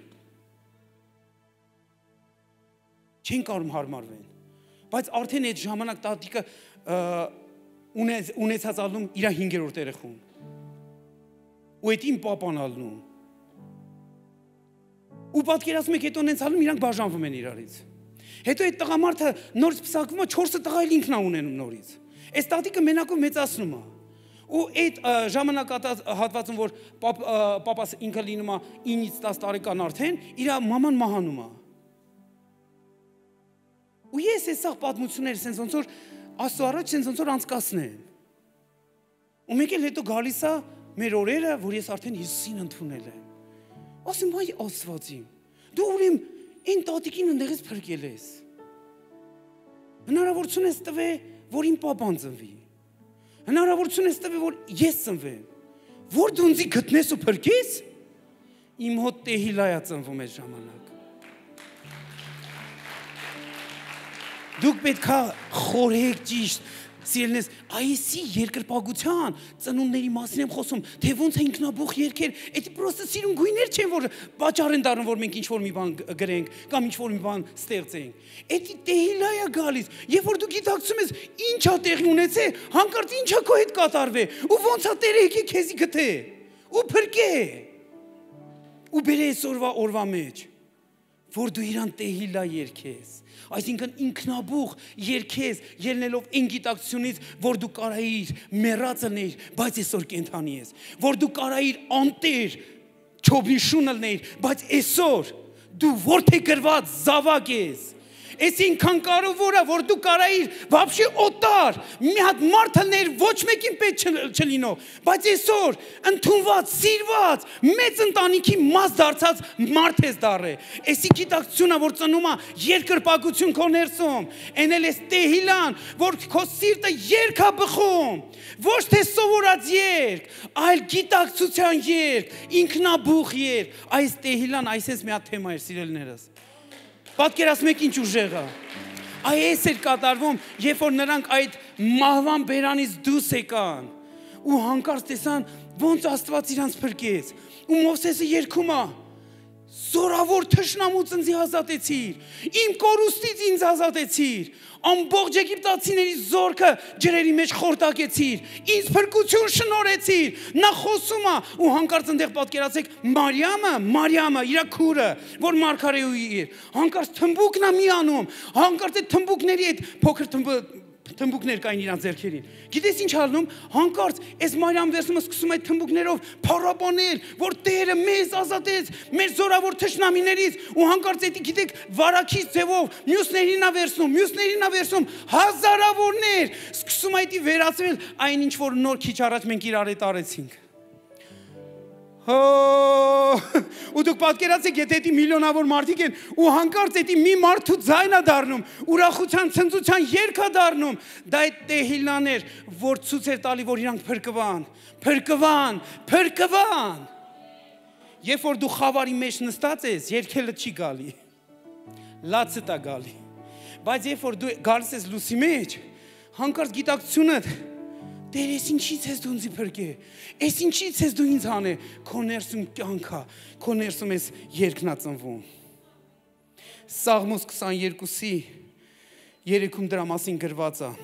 չեն կարող հարմարվեն բայց արդեն այդ ժամանակ տատիկը ունեցած ալնում իր 5-րդ երեխուն ու այդ իմ պապան ալնում ու պատկերացնում եք հետո նենց ալնում իրանք բաժանվում են իրարից Հետո այդ տղամարդը նորից փսակվում է 4 տղա էլ ինքն է ունենում նորից։ Այս տատիկը մենակով մեծացնում է։ Ու այդ ժամանակահատվածում որ պապաս ինքը լինում է 9-ից 10 տարեկան արդեն, իր մաման մահանում է։ Ու ես այսօր պատմություններ sense ոնց որ աստծո առաջ sense ոնց որ անցկացնեմ։ Ու մեկ էլ հետո գալիս է մեր օրերը, որ ես արդեն Հիսուսին ընդունել եմ։ Ասում այ Աստվածին։ Դու ուրեմն Այն տատիկին ընդեղից փրկել ես։ Հնարավորություն ես տվել, որ իմ պապան ծնվի։ Հնարավորություն ես տվել, որ ես ծնվեմ։ Որ դու ինձ գտնես ու փրկես, իմ հոտ Տեհիլայա ծնվում է ժամանակ։ Դուք պետք է խորհեք ճիշտ, սիրելնես, այսի երկրպագության ծնունդների մասին եմ խոսում, թե ոնց է ինքնաբուխ երկեր, էդի պրոստը սիրուն գույներ չեն, որ պատճառ են դառնում, որ մենք ինչ-որ մի բան գրենք, կամ ինչ-որ մի բան ստեղծենք։ Էդի Տեհիլայա գալիս, երբ որ դու գիտակցում ես, ինչ է տեղի ունեցել, հանկարծ ինչ է քո հետ կատարվել, ու ոնց է Տերը եկե քեզի գտե, ու փրկե, ու բերե այսօրվա օրվա մեջ, որ դու իրան Տեհիլա երկես, այսինքն ինքնաբուխ երկես, ելնելով այն գիտակցությունից, որ դու կարայիր մեռածներ, բայց այսօր կենդանի ես, որ դու կարայիր անտեր, չոբին շունելներ, բայց այսօր դու որդեգրված զավակ ես, Այսինքն կարևոր է, որ դու կարայիր вообще օտար, մի հատ մարդներ ոչ մեկին պետք չլինող, բայց այսօր ընդունված, սիրված, մեծ ընտանիքի մաս դարձած մարդ ես դառել։ Էսի գիտակցությունն է, որ ծնում է երկրպագություն քո ներսում, էնել ես Տեհիլան, որ քո սիրտը երգ է բխում, ոչ թե սովորած երգ, այլ գիտակցության երգ, ինքնաբուխ երգ։ Այս Տեհիլան այսպես մի հատ թեմա էր, սիրելիներս։ Պատկերացնում եք ինչ ուժեղ է։ Այս էր կատարվում, երբ որ նրանք այդ մահվան բերանից դուրս եկան ու հանկարծ տեսան ոնց Աստված իրանց փրկեց։ Ու Մովսեսը երգում է. Զորավոր թշնամուց ինձ ազատեցիր, իմ կորուստից ինձ ազատեցիր, ամբողջ եգիպտացիների զորքը ջրերի մեջ խորտակեցիր, ինձ փրկություն շնորհեցիր։ Նա խոսում է ու հանկարծ այնտեղ պատկերացեք Մարիամը, իր քուրը, որ մարգարեուհի էր, հանկարծ թմբուկն է միանում, հանկարծ այդ թմբուկների այդ փոքր թմբուկներ կային իրանց ձեռքերին։ Գիտես ինչ ալնում, հանկարծ այս Մարիամ վերցնում սկսում այդ թմբուկներով փառաբանել, որ Տերը մեզ ազատեց մեր զորավոր թշնամիներից, ու հանկարծ էդի գիտեք վարակիչ ձևով մյուսներին ա վերցնում, հազարավորներ սկսում այդ վերածվել այն ինչ որ նոր քիչ առաջ մենք իրար հետ արեցինք։ Ու դուք պատկերացեք, եթե դա միլիոնավոր մարդիկ են ու հանկարծ դա մի մարդու ձայն է դառնում, ուրախության, ցնծության երգ է դառնում, դա այդ Տեհիլաներ, որ ցույց էր տալի, որ իրանք փրկվան։ Երբ որ դու խավարի մեջ նստած ես, երգելը չի գալի, լացը տա գալի, բայց երբ որ դու գալիս ես լուսի մեջ, հանկարծ գիտակցությունը Տեր, ես ինչից ես դու ինձ փրկե, ես ինչից ես դու ինձ հանե, քո ներսում կյանքա, քո ներսում ես երգն ա ծնվում։ Սաղմոս 22-ի 3-ում դրա մասին գրված է,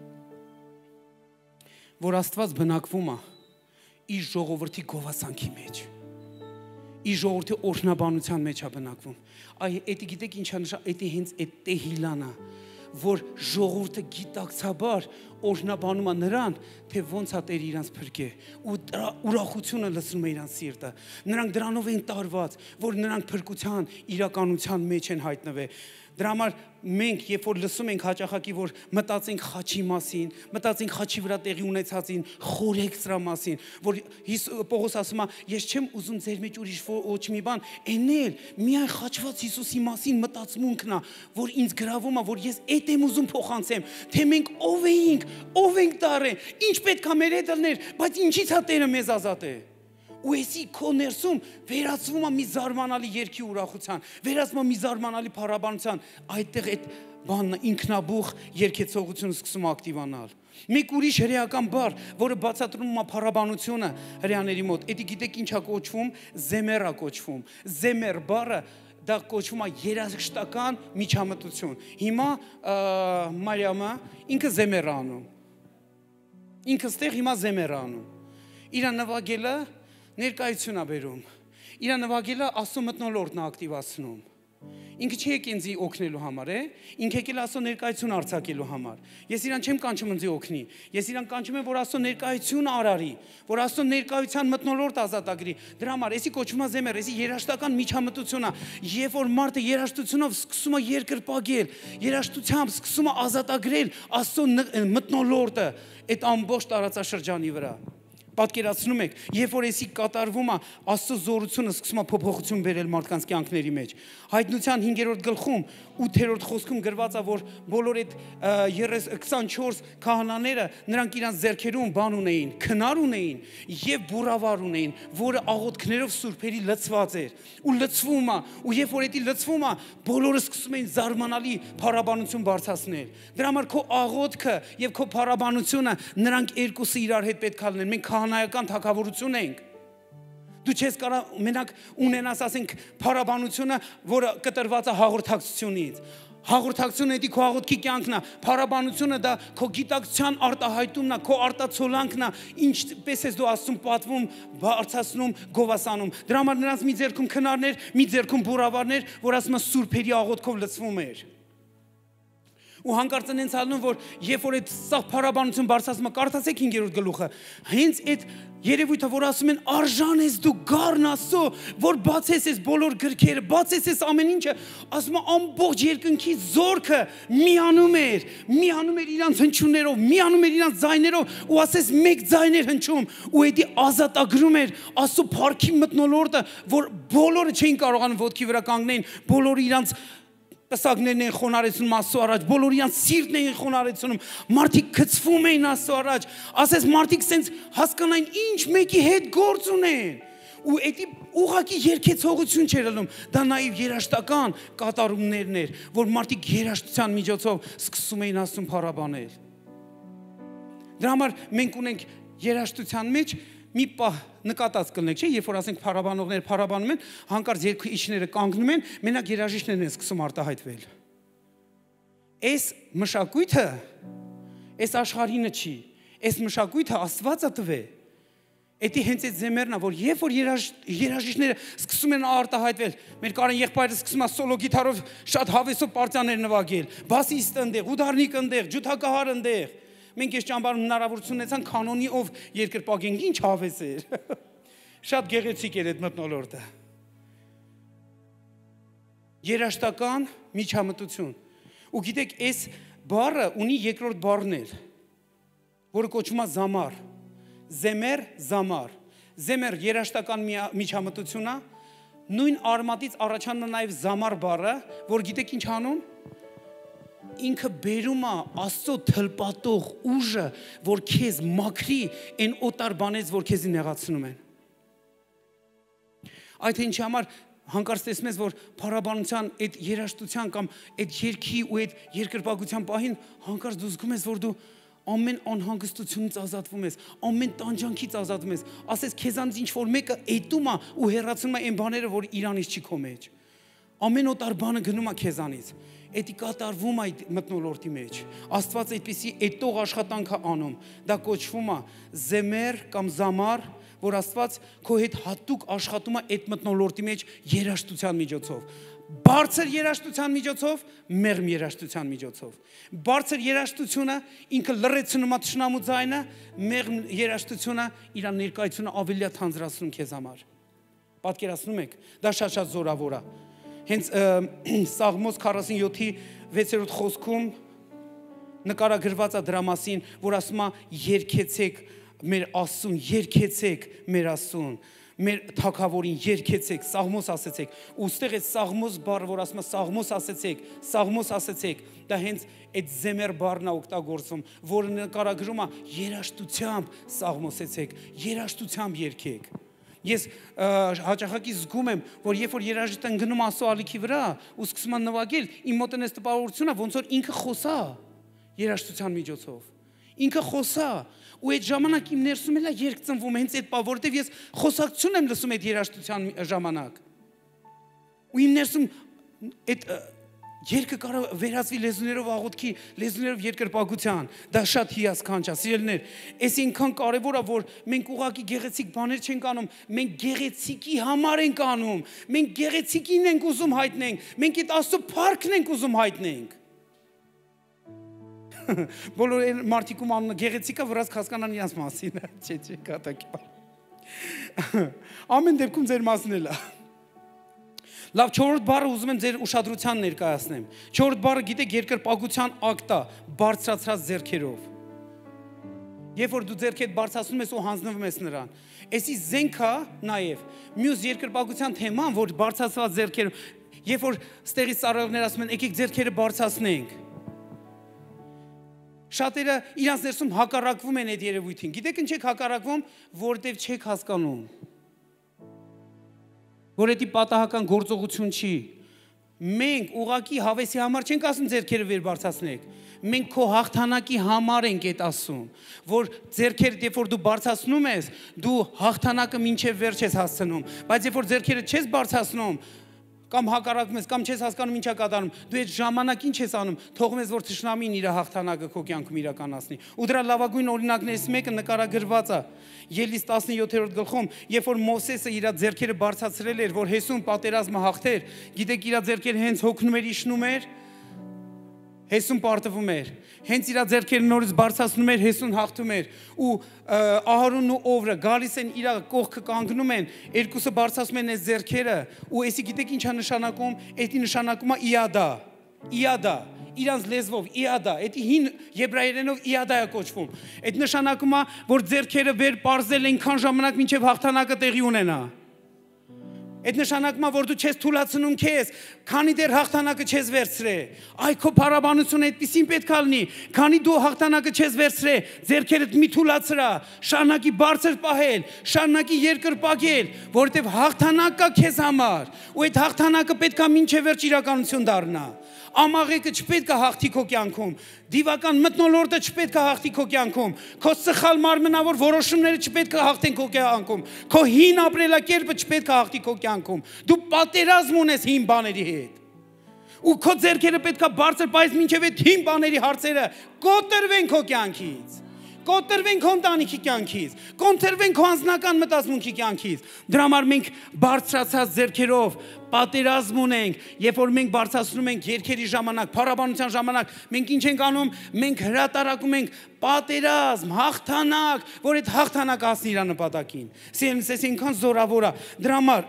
որ Աստված բնակվում է իր ժողովրդի գովասանքի մեջ, իր ժողովրդի օրհնաբանության մեջ է բնակվում։ Այ էդի գիտեք ինչա նշա, էդի հենց այդ Տեհիլան է, որ ժողովուրդը գիտակցաբար օրհնաբանում է նրան, թե ոնց է Տերը իրանց փրկե, ու ուրախությունը լցնում է իրանց սիրտը։ Նրանք դրանով են տարված, որ նրանք փրկության իրականության մեջ են հայտնվել։ Դրա համար մենք, երբ որ լսում ենք հաճախակի, որ մտածենք խաչի մասին, մտածենք խաչի վրա տեղի ունեցածին, խորհենք սրա մասին, որ Պողոս ասում է, ես չեմ ուզում ձեր մեջ ուրիշ ոչ մի բան, էնել, միայն խաչված Հիսուսի մասին մտածմունքն է, որ ինձ գրավում է, որ ես էդ եմ ուզում փոխանցեմ, թե մենք ով ենք տարել, ինչ պետք է մեր հետ լներ, բայց ինչից է Տերը մեզ ազատե։ Ու էսի քո ներսում վերածվում է մի զարմանալի երգի ուրախության, վերածվում է մի զարմանալի փառաբանության, այդտեղ այդ բանն ինքնաբուխ երգեցողությունը սկսում է ակտիվանալ։ Մեկ ուրիշ հրեական բառ, որը բացատրում է փառաբանությունը հրեաների մոտ, դա գիտեք ինչ է կոչվում, զեմեր է կոչվում։ Զեմեր բառը դա կոչվում է երաժշտական միջամտություն։ Հիմա Մարիամը ինքը զեմեր է անում։ Ինքը ստեղ հիմա զեմեր է անում։ Իր նվագելը ներկայություն է բերում, իր նվագելը Աստծո մթնոլորտն է ակտիվացնում, ինքը չի եկել ինձ օգնելու համար, ինքը եկել Աստծո ներկայություն արձակելու համար, ես իրան չեմ կանչում ինձ օգնի, ես իրան կանչում եմ, որ Աստծո ներկայություն արարի, որ Աստծո ներկայության մթնոլորտ ազատագրի, դրա համար էսի կոչվում է զեմեր, էսի երաժշտական միջամտություն է, երբ որ մարդը երաժշտությունով սկսում է երկրպագել, երաժշտությամբ սկսում է ազատագրել Աստծո մթնոլորտը այդ ամբողջ տարածաշրջանի վրա։ Պատկերացնում եք, երբ որ էսի կատարվում է, Աստծո զորությունը սկսում է փոփոխություն բերել մարդկանց կյանքների մեջ։ Հայտնության 5-րդ գլխում 8-րդ խոսքում գրված է, որ բոլոր այդ 24 քահանաները նրանք իրանց ձեռքերում բան ունեին, քնար ունեին եւ բուրավար ունեին, որը աղոթքներով սուրբերի լցված էր։ Ու լցվում է, ու երբ որ դա լցվում է, բոլորը սկսում են զարմանալի փառաբանություն բարձրացնել։ Դրա համար քո աղոթքը եւ քո փառաբանությունը նրանք երկուսը իրար հետ պետք է լինեն։ Մենք քահանայական թագավորություն ենք։ Դու չես կարող մենակ ունենաս, ասենք, փառաբանությունը, որը կտրված է հաղորդակցությունից։ Հաղորդակցությունը դա քո աղոթքի կյանքն է, փառաբանությունը դա քո գիտակցության արտահայտումն է, քո արտացոլանքն է, ինչպես ես դու Աստծուն պատվում, բարձրացնում, գովասանում։ Դրա համար նրանց մի ձեռքում քնարներ, մի ձեռքում բուրավարներ, որ ասում է սուրբերի աղոթքով լցվում էր։ Ու հանկարծ այնց ալնում, որ երբ որ այդ սաղ փառաբանություն բարձրացումը կարդացեք 5-րդ գլուխը, հենց այդ երևույթը, որ ասում են արժան ես դու գառն Աստծո, որ բացես ես բոլոր գրքերը, բացես ես ամեն ինչը, ասում է ամբողջ երկնքի զորքը միանում էր իրանց հնչյուններով, միանում էր իրանց ձայներով, ու ասես մեկ ձայն էր հնչում, ու դա ազատագրում էր Աստծո փառքի մթնոլորտը, որ բոլորը չէին կարողանում ոտքի վրա կանգնեն, բոլորը իրանց Կսակներն են խոնարեցնում Աստծո առաջ, բոլորի իրանց սիրտն են խոնարեցնում, մարդիկ գցվում էին Աստծո առաջ, ասես մարդիկ սենց հասկանային ինչ մեկի հետ գործ ունեն, ու դա ուղղակի երգեցողություն չէր ելնում, դա նաև երաժշտական կատարումներն էր, որ մարդիկ երաժշտության միջոցով սկսում էին Աստծուն փառաբանել։ Դրա համար մենք ունենք երաժշտության մեջ մի պահ նկատած կլինեք, չէ՞, երբ որ ասենք փառաբանողները փառաբանում են, հանկարծ երգիչները կանգնում են, մենակ երաժիշտներն են սկսում արտահայտվել։ Այս մշակույթը այս աշխարհինը չի, այս մշակույթը Աստված է տվել։ Էդի հենց այդ զեմերն է, որ երբ որ երաժիշտները սկսում են արտահայտվել, մեր Կարեն եղբայրը սկսում է սոլո գիտարով շատ հավեսով պարտիաներ նվագել, բասիստ ընդեղ, ուդարնիկ ընդեղ, ջութակահար ընդեղ։ Մենք այս ճամբարում հնարավորություն ունեցանք կանոնի ով երկրպագենք, ինչ հավես էր։ Շատ գեղեցիկ էր այդ մթնոլորտը։ Երաժշտական միջամտություն։ Ու գիտեք, այս բառը ունի երկրորդ բառն էլ, որը կոչվում է զամար։ Զեմեր, զամար։ Զեմեր երաժշտական միջամտություն է, նույն արմատից առաջանում է նաև զամար բառը, որ գիտեք ինչ անում։ Ինքը բերում է Աստծո թլպատող ուժը, որ քեզ մաքրի այն օտար բանից, որ քեզի նեղացնում են։ Այդ ինչի համար հանկարծ տեսնում ես, որ փառաբանության այդ երաժշտության կամ այդ երգի ու այդ երկրպագության պահին հանկարծ դու զգում ես, որ դու ամեն անհանգստությունից ազատվում ես, ամեն տանջանքից ազատվում ես, ասես քեզանից ինչ որ մեկը էտում է ու հեռացնում է այն բաները, որ իրանից չի քո մեջ։ Ամեն օտար բանը գնում է քեզանից։ Էդի կատարվում է այդ մթնոլորտի մեջ։ Աստված այդպիսի էտող աշխատանք է անում։ Դա կոչվում է զեմեր կամ զամար, որ Աստված քո հետ հատուկ աշխատում է այդ մթնոլորտի մեջ երաժշտության միջոցով։ Բարձր երաժշտության միջոցով, մեղմ երաժշտության միջոցով։ Բարձր երաժշտությունը ինքը լռեցնում է թշնամու ձայնը, մեղմ երաժշտությունը իր ներկայությունը ավելի թանձրացնում քեզ համար։ Պատկերացնում եք, դա շատ զորավոր է։ Հենց Սաղմոս 47-ի 6-րդ խոսքում նկարագրված է դրա մասին, որ ասում է երգեցեք մեր Աստծուն, երգեցեք մեր Աստծուն, մեր թագավորին երգեցեք, Սաղմոս ասեցեք։ Ու ստեղ այդ Սաղմոս բառը, որ ասում է Սաղմոս ասեցեք, դա հենց այդ զեմեր բառն է օգտագործվում, որը նկարագրում է երաժշտությամբ Սաղմոսեցեք, երաժշտությամբ երգեք։ Ես հաճախակի զգում եմ, որ երբ որ երաժիշտն գնում Աստծո ալիքի վրա ու սկսում է նվագել, իմ մոտ այնպես տպավորություն է, ոնց որ ինքը խոսա երաժշտության միջոցով։ Ինքը խոսա, ու այդ ժամանակ իմ ներսում էլ է երգ ծնվում, հենց այդ բա, որովհետև ես խոսակցություն եմ լսում այդ երաժշտության ժամանակ։ Ու իմ ներսում այդ երգը կարող վերածվի լեզուներով աղոթքի, լեզուներով երկրպագության, դա շատ հիասքանչ է, սիրելիներ, այս ինքան կարևոր է, որ մենք ուղղակի գեղեցիկ բաներ չենք անում, մենք գեղեցիկի համար ենք անում, մենք գեղեցիկին ենք ուզում հայտնենք, մենք այդ Աստծո փառքն ենք ուզում հայտնենք։ Բոլոր մարդիկում անունը գեղեցիկա, վրաց հասկանան իրաց մասին, չէ, կատակի։ Ամեն դեպքում ձեր մասն էլ է։ Լավ, չորրորդ բառը ուզում եմ ձեր ուշադրության ներկայացնեմ։ Չորրորդ բառը գիտեք երկրպագության ակտ է, բարձրացրած ձեռքերով։ Երբ որ դու ձեռքդ բարձրացնում ես ու հանձնվում ես նրան, էսի զենք է նաև մյուս երկրպագության թեման, որ բարձրացված ձեռքերով, երբ որ ստեղից ծառայողներ ասում են, եկեք ձեռքերը բարձրացնենք։ Շատերը իրանց ներսում հակառակվում են այդ երևույթին։ Գիտեք ինչ եք հակառակվում, որտեվ չեք հասկանում, որ դա պատահական գործողություն չի։ Մենք ուղակի հավեսի համար չենք ասում ձեռքերը վեր բարձրացնեք։ Մենք քո հաղթանակի համար ենք այդ ասում, որ ձեռքերը երբ որ դու բարձրացնում ես, դու հաղթանակը մինչև վերջ ես հասցնում, բայց երբ որ ձեռքերը չես բարձրացնում, կամ հակառակում ես, կամ չես հասկանում ինչա կատարում, դու այդ ժամանակ ինչ ես անում, թողում ես, որ թշնամին իր հաղթանակը քո կյանքում իրականացնի։ Ու դրա լավագույն օրինակներից մեկը նկարագրված է Ելիս 17-րդ գլխում, երբ որ Մովսեսը իր ձեռքերը բարձրացրել էր, որ Հեսուն պատերազմը հաղթեր, գիտեք իր ձեռքերը հենց հոգնում էր, իջնում էր, Հեսուն պարտվում էր, հենց իր ձեռքերը նորից բարձրացնում էր, Հեսուն հաղթում էր, ու Ահարոնն ու Օվրը գալիս են իր կողքը կանգնում են, երկուսը բարձրացում են այս ձեռքերը, ու էսի գիտեք ինչ է նշանակում, էդի նշանակում է իադա, իրանց լեզվով իադա, էդի հին եբրայերենով իադա է կոչվում, այդ նշանակում է, որ ձեռքերը վեր պարզել այնքան ժամանակ մինչև հաղթանակը տեղի ունենա։ Այդ նշանակում է, որ դու չես թուլացնում քեզ, քանի դեռ հաղթանակը չես վերցրել։ Այ քո փառաբանությունը այդպեսին պետք է լինի, քանի դու հաղթանակը չես վերցրել, ձեռքերդ մի թուլացրա, շարունակի բարձր պահել, շարունակի երկրպագել, որովհետև հաղթանակ կա քեզ համար, ու այդ հաղթանակը պետք է մինչև վերջ իրականություն դառնա։ Ամաղեկը չպետք է հաղթի քո կյանքում, դիվական մթնոլորտը չպետք է հաղթի քո կյանքում, քո սխալ մարմնավոր որոշումները չպետք է հաղթեն քո կյանքում, քո հին ապրելակերպը չպետք է հաղթի քո կյանքում, դու պատերազմ ունես հին բաների հետ, ու քո ձեռքերը պետք է բարձր պահես մինչև այդ հին բաների հարցերը կոտրվեն քո կյանքից, կոտրվենք ընտանիքի կյանքից, կոնտրվենք անձնական մտածմունքի կյանքից։ Դրա համար մենք բարձրացած ձեռքերով պատերազմ ունենք, երբ որ մենք բարձրացնում ենք երգերի ժամանակ, փառաբանության ժամանակ, մենք ինչ ենք անում, մենք հրատարակում ենք պատերազմ, հաղթանակ, որ այդ հաղթանակը հասնի իր նպատակին։ Սիրելիներս, այս այնքան զորավոր է։ Դրա համար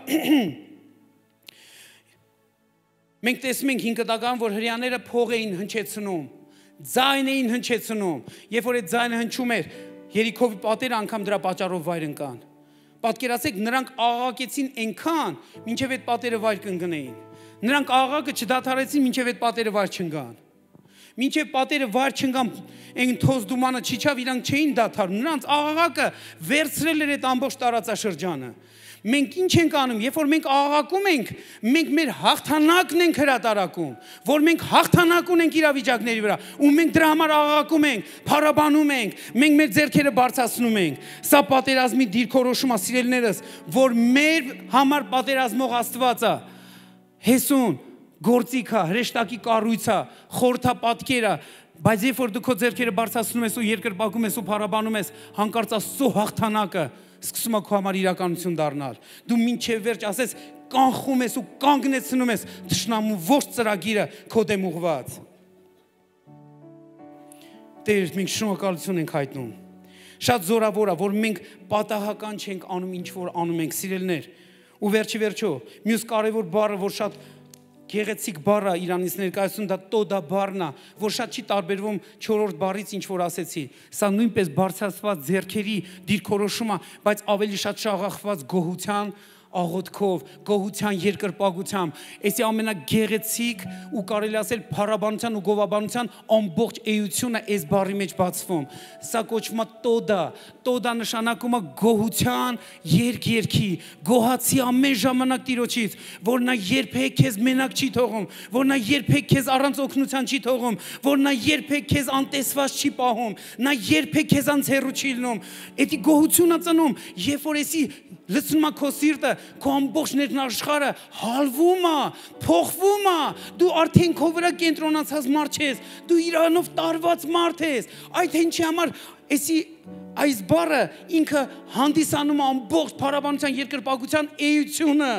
մենք տեսնում ենք 5 տական, որ հрьяաները փող էին հնչեցնում, ձայն էին հնչեցնում, երբ որ այդ ձայնը հնչում էր, Երիքովի պատերը անգամ դրա պատճառով վայր ընկան։ Պատկերացեք, նրանք աղաղակեցին այնքան, մինչև այդ պատերը վայր կընկնեին։ Նրանք աղաղակը չդադարեցին, մինչև այդ պատերը վայր չընկան։ Մինչև պատերը վայր չընկան, այն թոզ դումանը չիջավ, իրանք չէին դադարում։ Նրանց աղաղակը վերցրել էր այդ ամբողջ տարածաշրջանը։ Մենք ինչ ենք անում, երբ որ մենք աղաղակում ենք, մենք մեր հաղթանակն ենք հրատարակում, որ մենք հաղթանակ ունենք իրավիճակների վրա, ու մենք դրա համար աղաղակում ենք, փառաբանում ենք, մենք մեր ձեռքերը բարձրացնում ենք։ Սա պատերազմի դիրքորոշում է, սիրելիներս, որ մեր համար պատերազմող Աստվածը հեսուն, գործիքա, հրեշտակի կառույցա, խորհրդապատկերա, բայց երբ որ դու քո ձեռքերը բարձրացնում ես ու երկրպագում ես ու փառաբանում ես, հանկարծ Աստծո հաղթանակը սկսում է քո համար իրականություն դառնալ։ Դու մինչև վերջ ասես կանխում ես ու կանգնեցնում ես թշնամու ողջ ծրագիրը քո դեմ ուղղված։ Տեր, մենք շնորհակալություն ենք հայտնում։ Շատ զորավոր է, որ մենք պատահական չենք անում ինչ որ անում ենք, սիրելիներ։ Ու վերջի մյուս կարևոր բառը, որ շատ գեղեցիկ բառը Իրանից ներկայացնում, դա տոդա բառն է, որ շատ չի տարբերվում 4-րդ բառից, ինչ որ ասեցի։ Սա նույնպես բարձրացված ձեռքերի դիրքորոշում է, բայց ավելի շատ շաղախված գոհության աղոթքով, գոհության երկրպագությամբ, այսի ամենագեղեցիկ ու կարելի ասել փառաբանության ու գովաբանության ամբողջ էությունը այս բառի մեջ բացվում։ Սա կոչվում է տոդա, տոդա նշանակում է գոհության երգի, գոհացի ամեն ժամանակ Տիրոջից, որ նա երբեք քեզ մենակ չի թողում, որ նա երբեք քեզ առանց օգնության չի թողում, որ նա երբեք քեզ անտեսված չի պահում, նա երբեք քեզանց հեռու չի լինում։ Էդի գոհությունն է ծնում, երբ որ էսի լցնում է քո սիրտը, քո ամբողջ ներքնաշխարհը հալվում է, փոխվում է, դու արդեն քո վրա կենտրոնացած մարդ ես, դու իրանով տարված մարդ ես։ Այդ ինչի համար այս բառը ինքը հանդիսանում է ամբողջ փառաբանության երկրպագության էությունը։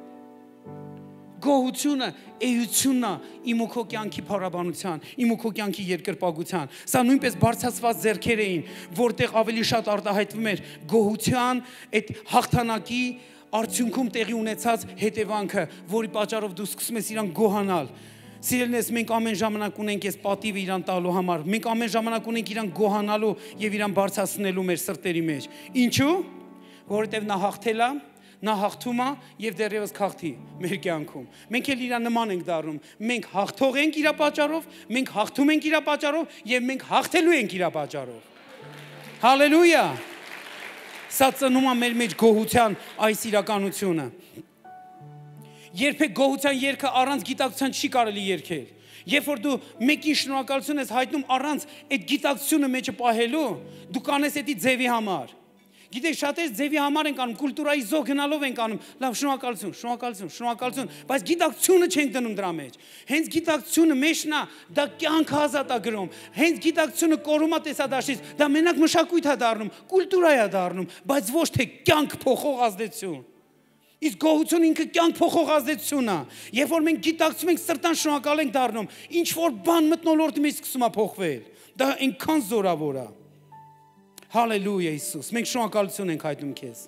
Գոհությունը, էությունն է իմ ու քո կյանքի փառաբանության, իմ ու քո կյանքի երկրպագության։ Սա նույնպես բարձրացված ձեռքեր էին, որտեղ ավելի շատ արտահայտվում էր գոհության, այդ հաղթանակի արդյունքում տեղի ունեցած հետևանքը, որի պատճառով դու սկսում ես իրան գոհանալ։ Սիրելիներս, մենք ամեն ժամանակ ունենք այս պատիվը իրան տալու համար, մենք ամեն ժամանակ ունենք իրան գոհանալու եւ իրան բարձրացնելու մեր սրտերի մեջ։ Ինչու՞? Որովհետեւ նա հաղթել է, նա հաղթում է եւ դեռևս կհաղթի մեր կյանքում։ Մենք էլ իրան նման ենք դառնում։ Մենք հաղթող ենք իր պատճառով, մենք հաղթում ենք իր պատճառով եւ մենք հաղթելու ենք իր պատճառով։ Հալելույա։ Սա ծնում է մեր մեջ գոհության այս իրականությունը։ Երբեք գոհության երգը առանց գիտակցության չի կարելի երգել։ Երբ որ դու մեկին շնորհակալություն ես հայտնում առանց այդ գիտակցությունը մեջը պահելու, դու կանես էդի ձևի համար։ Գիտեք, շատերս ձևի համար ենք անում, կուլտուրայի զոհ գնալով ենք անում, լավ, շնորհակալություն, շնորհակալություն, շնորհակալություն, բայց գիտակցությունը չենք դնում դրա մեջ։ Հենց գիտակցությունը մեջն է, դա կյանքը ազատ է գրում։ Հենց գիտակցությունը կորում է տեսադաշտից, դա մենակ մշակույթ է դառնում, կուլտուրա է դառնում, բայց ոչ թե կյանք փոխող ազդեցություն։ Իսկ գոհությունը ինքը կյանք փոխող ազդեցություն է։ Երբ որ մենք գիտակցում ենք, սրտան շնորհակալ ենք դառնում, ինչ որ բան մթնոլորտի մեջ սկսում է փոխվել։ Դա այնքան զորավոր է։ Հալելույա Հիսուս, մենք շնորհակալություն ենք հայտնում քեզ։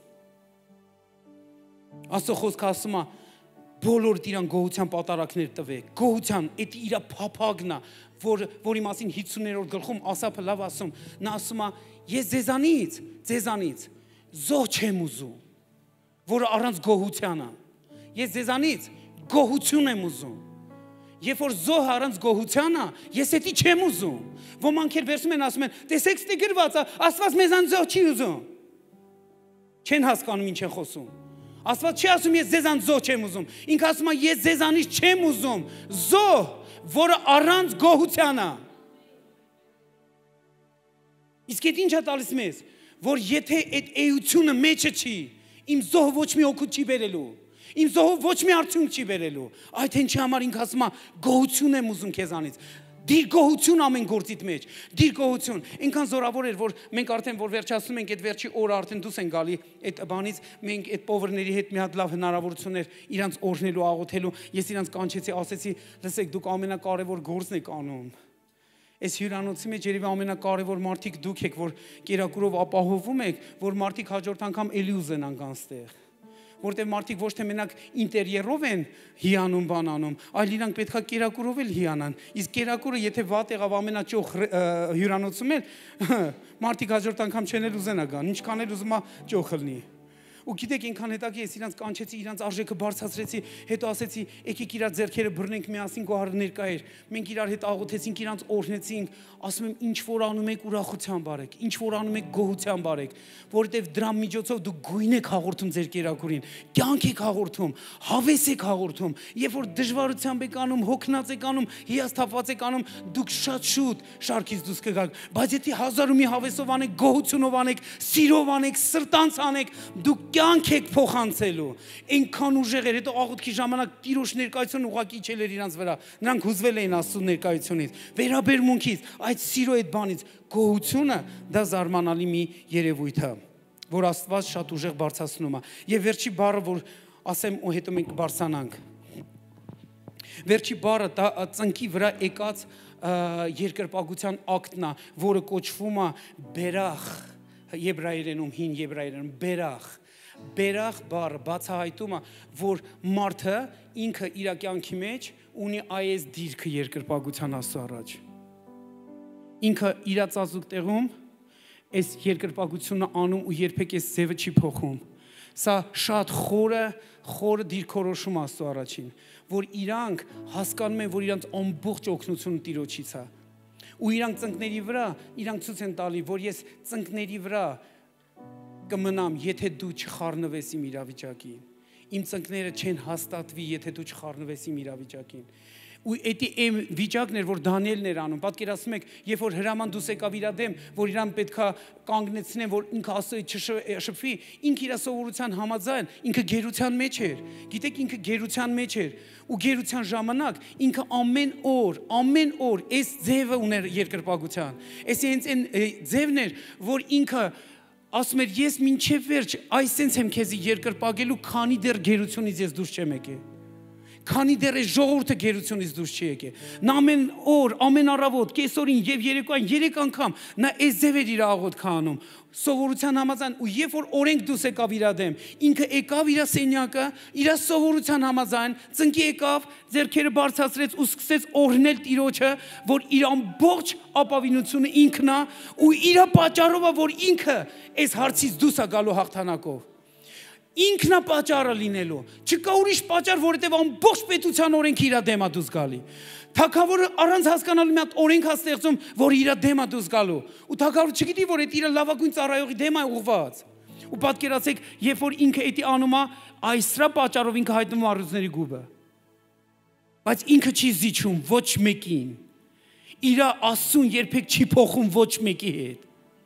Աստծո խոսքը ասում է, բոլորդ իրան գոհության պատարակներ տվեք։ Գոհության, դա իր փափագն է, որի մասին 50-րդ գլխում Ասափը լավ ասում, նա ասում է, ես ձեզանից զոհ չեմ ուզում, որը առանց գոհության է։ Ես ձեզանից գոհություն եմ ուզում։ Երբ որ զոհ առանց գոհության է, ես դա չեմ ուզում։ Ոմանք էլ վերցնում են ասում են, տեսեք ստի գրված է, Աստված մեզան զոհ չի ուզում։ Չեն հասկանում ինչ են խոսում։ Աստված չի ասում ես ձեզան զոհ չեմ ուզում։ Ինքը ասում է ես ձեզանից չեմ ուզում զոհ, որը առանց գոհության է։ Իսկ այդ ինչ է տալիս մեզ, որ եթե այդ էությունը մեջը չի, իմ զոհը ոչ մի օգուտ չի բերելու։ Իմ զոհը ոչ մի արդյունք չի բերելու։ Այդ ինչի համար ինքը ասում է գոհություն եմ ուզում քեզանից։ Դիր գոհություն ամեն գործիդ մեջ, դիր գոհություն։ Այնքան զորավոր էր, որ մենք արդեն որ վերջացնում ենք այդ վերջի օրը արդեն դուրս են գալի այդ բանից, մենք այդ պովերների հետ մի հատ լավ հնարավորություն էր իրանց օրհնելու, աղոթելու։ Ես իրանց կանչեցի, ասեցի, լսեք, դուք ամենակարևոր գործն եք անում։ Այս հյուրանոցի մեջ երևի ամենակարևոր մարդիկ դուք եք, որ կերակուրով ապահովում եք, որ մարդիկ հաջորդ անգամ էլի ուզենան գան ստեղ։ Որտեղ մարդիկ ոչ թե մենակ ինտերիերով են հիանում բանանում, այլ իրանք պետքա կերակուրով էլ հիանան։ Իսկ կերակուրը եթե վատ եղավ ամենաճոխ հյուրանոցում էլ, մարդիկ հաջորդ անգամ չեն էլ ուզենա գան, ինչքան էլ ուզում է ճոխ լինի։ Ու գիտեք, այնքան հետաքրքիր ես իրանց կանչեցի, իրանց արժեքը բարձրացրեցի, հետո ասեցի, եկեք իրար ձեռքերը բռնենք միասին գոհար ներկա էր։ Մենք իրար հետ աղոթեցինք, իրանց օրհնեցինք, ասում եմ, ինչ որ անում եք ուրախությամբ արեք, ինչ որ անում եք գոհությամբ արեք, որովհետև դրա միջոցով դուք գույն եք հաղորդում ձեր կերակուրին, կյանք եք հաղորդում, հավես եք հաղորդում, երբ որ դժվարությամբ եք անում, հոգնած եք անում, հիասթափված եք անում, դուք շատ շուտ շարքից դուրս կգաք, բայց եթե հազար ու մի հավեսով անեք, գոհությունով անեք, սիրով անեք, սրտանց անեք, դուք կյանք եք փոխանցելու, այնքան ուժեղ էր, հետո աղոթքի ժամանակ Տիրոջ ներկայությունը ուղղակի իջել էր իրանց վրա, նրանք հուզվել էին Աստծո ներկայությունից, վերաբերմունքից, այդ սիրո այդ բանից, գոհությունը դա զարմանալի մի երևույթ է, որ Աստված շատ ուժեղ բարձրացնում է, եւ վերջի բառը, որ ասեմ ու հետո մենք կբարձրանանք, վերջի բառը դա ծնկի վրա եկած երկրպագության ակտն է, որը կոչվում է բերախ, եբրայերենում, հին եբրայերենում, բերախ բառը բացահայտում է, որ մարդը ինքը իր կյանքի մեջ ունի այս դիրքը երկրպագության Աստծո առաջ։ Ինքը իր ծածուկ տեղում այս երկրպագությունը անում ու երբեք այս ձևը չի փոխում։ Սա շատ խորը դիրքորոշում Աստծո առաջին, որ իրանք հասկանում են, որ իրանք ամբողջ օգնությունը Տիրոջից է։ Ու իրանք ծնկների վրա, իրանք ցույց են տալի, որ ես ծնկների վրա կմնամ, եթե դու չխառնվես իմ իրավիճակին։ Իմ ծնկները չեն հաստատվի, եթե դու չխառնվես իմ իրավիճակին։ Ու էդի այն վիճակն էր, որ Դանիելն էր անում։ Պատկերացնում եք, երբ որ հրաման դուս եկավ իր դեմ, որ իրան պետքա կանգնեցնեն, որ ինքը Աստծոյից չշփվի, ինքը իր սովորության համաձայն, ինքը գերության մեջ էր։ Գիտեք, ինքը գերության մեջ էր։ Ու գերության ժամանակ ինքը ամեն օր այս ձևը ուներ երկրպագության։ Այս հենց այն ձևն էր, որ ինքը ասում էր, ես մինչև վերջ այսենց եմ քեզի երկրպագելու, քանի դեռ գերությունից ես դուրս չեմ եկել։ Քանի դեռ այս ժողովուրդը գերությունից դուրս չի եկել։ Նա ամեն օր, ամեն առավոտ, կեսօրին եւ երեկոյան 3 անգամ նա այս ձևեր իր աղոթքը անում։ Սովորության համաձայն ու երբ որ օրենք դուս եկավ իր դեմ, ինքը եկավ իր սենյակը, իր սովորության համաձայն, ծնկի եկավ, ձեռքերը բարձրացրեց ու սկսեց օրհնել Տիրոջը, որ իր ամբողջ ապավինությունը ինքն է ու իր պատճառով է, որ ինքը այս հարցից դուրս է գալու հաղթանակով։ Ինքնա պատճառը լինելու, չկա ուրիշ պատճառ, որովհետև ամբողջ պետության օրենքը իր դեմ է դուրս գալի։ Թագավորը առանց հասկանալու մի հատ օրենք է ստեղծում, որ իր դեմ է դուրս գալու։ Ու թագավորը չգիտի, որ այդ իր լավագույն ծառայողի դեմ է ուղղված։ Ու պատկերացեք, երբ որ ինքը էդի անում է, այսրա պատճառով ինքը հայտնվում առյուծների գուբը։ Բայց ինքը չի զիջում ոչ մեկին։ Իր Աստծուն երբեք չի փոխում ոչ մեկի հետ։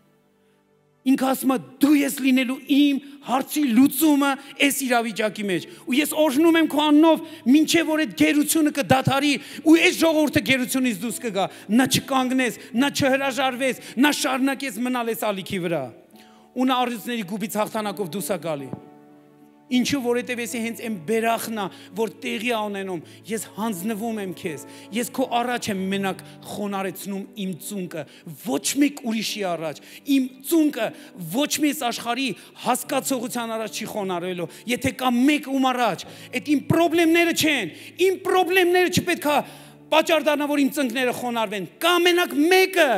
Ինքը ասում է, դու ես լինելու իմ հարցի լուծումը այս իրավիճակի մեջ։ Ու ես օրհնում եմ քո անունով, մինչև որ այդ գերությունը կդադարի ու այս ժողովուրդը գերությունից դուրս կգա, նա չկանգնես, նա չհրաժարվես, նա շարունակես մնալ այս ալիքի վրա։ Ու նա առյուծների գուբից հաղթանակով դուրս է գալի։ Ինչու, որովհետև ես հենց այն բերախն է, որ տեղի ունենում, ես հանձնվում եմ քեզ, ես քո առաջ եմ մենակ խոնարեցնում իմ ծունկը, ոչ մեկ ուրիշի առաջ, իմ ծունկը ոչ մեծ աշխարհի հասկացողության առաջ չի խոնարելու, եթե կա մեկ ում առաջ, այդ իմ պրոբլեմները չեն, իմ պրոբլեմները չպետք է պատճառ դառնա, որ իմ ծնկները խոնարհվեն, կա մենակ մեկը,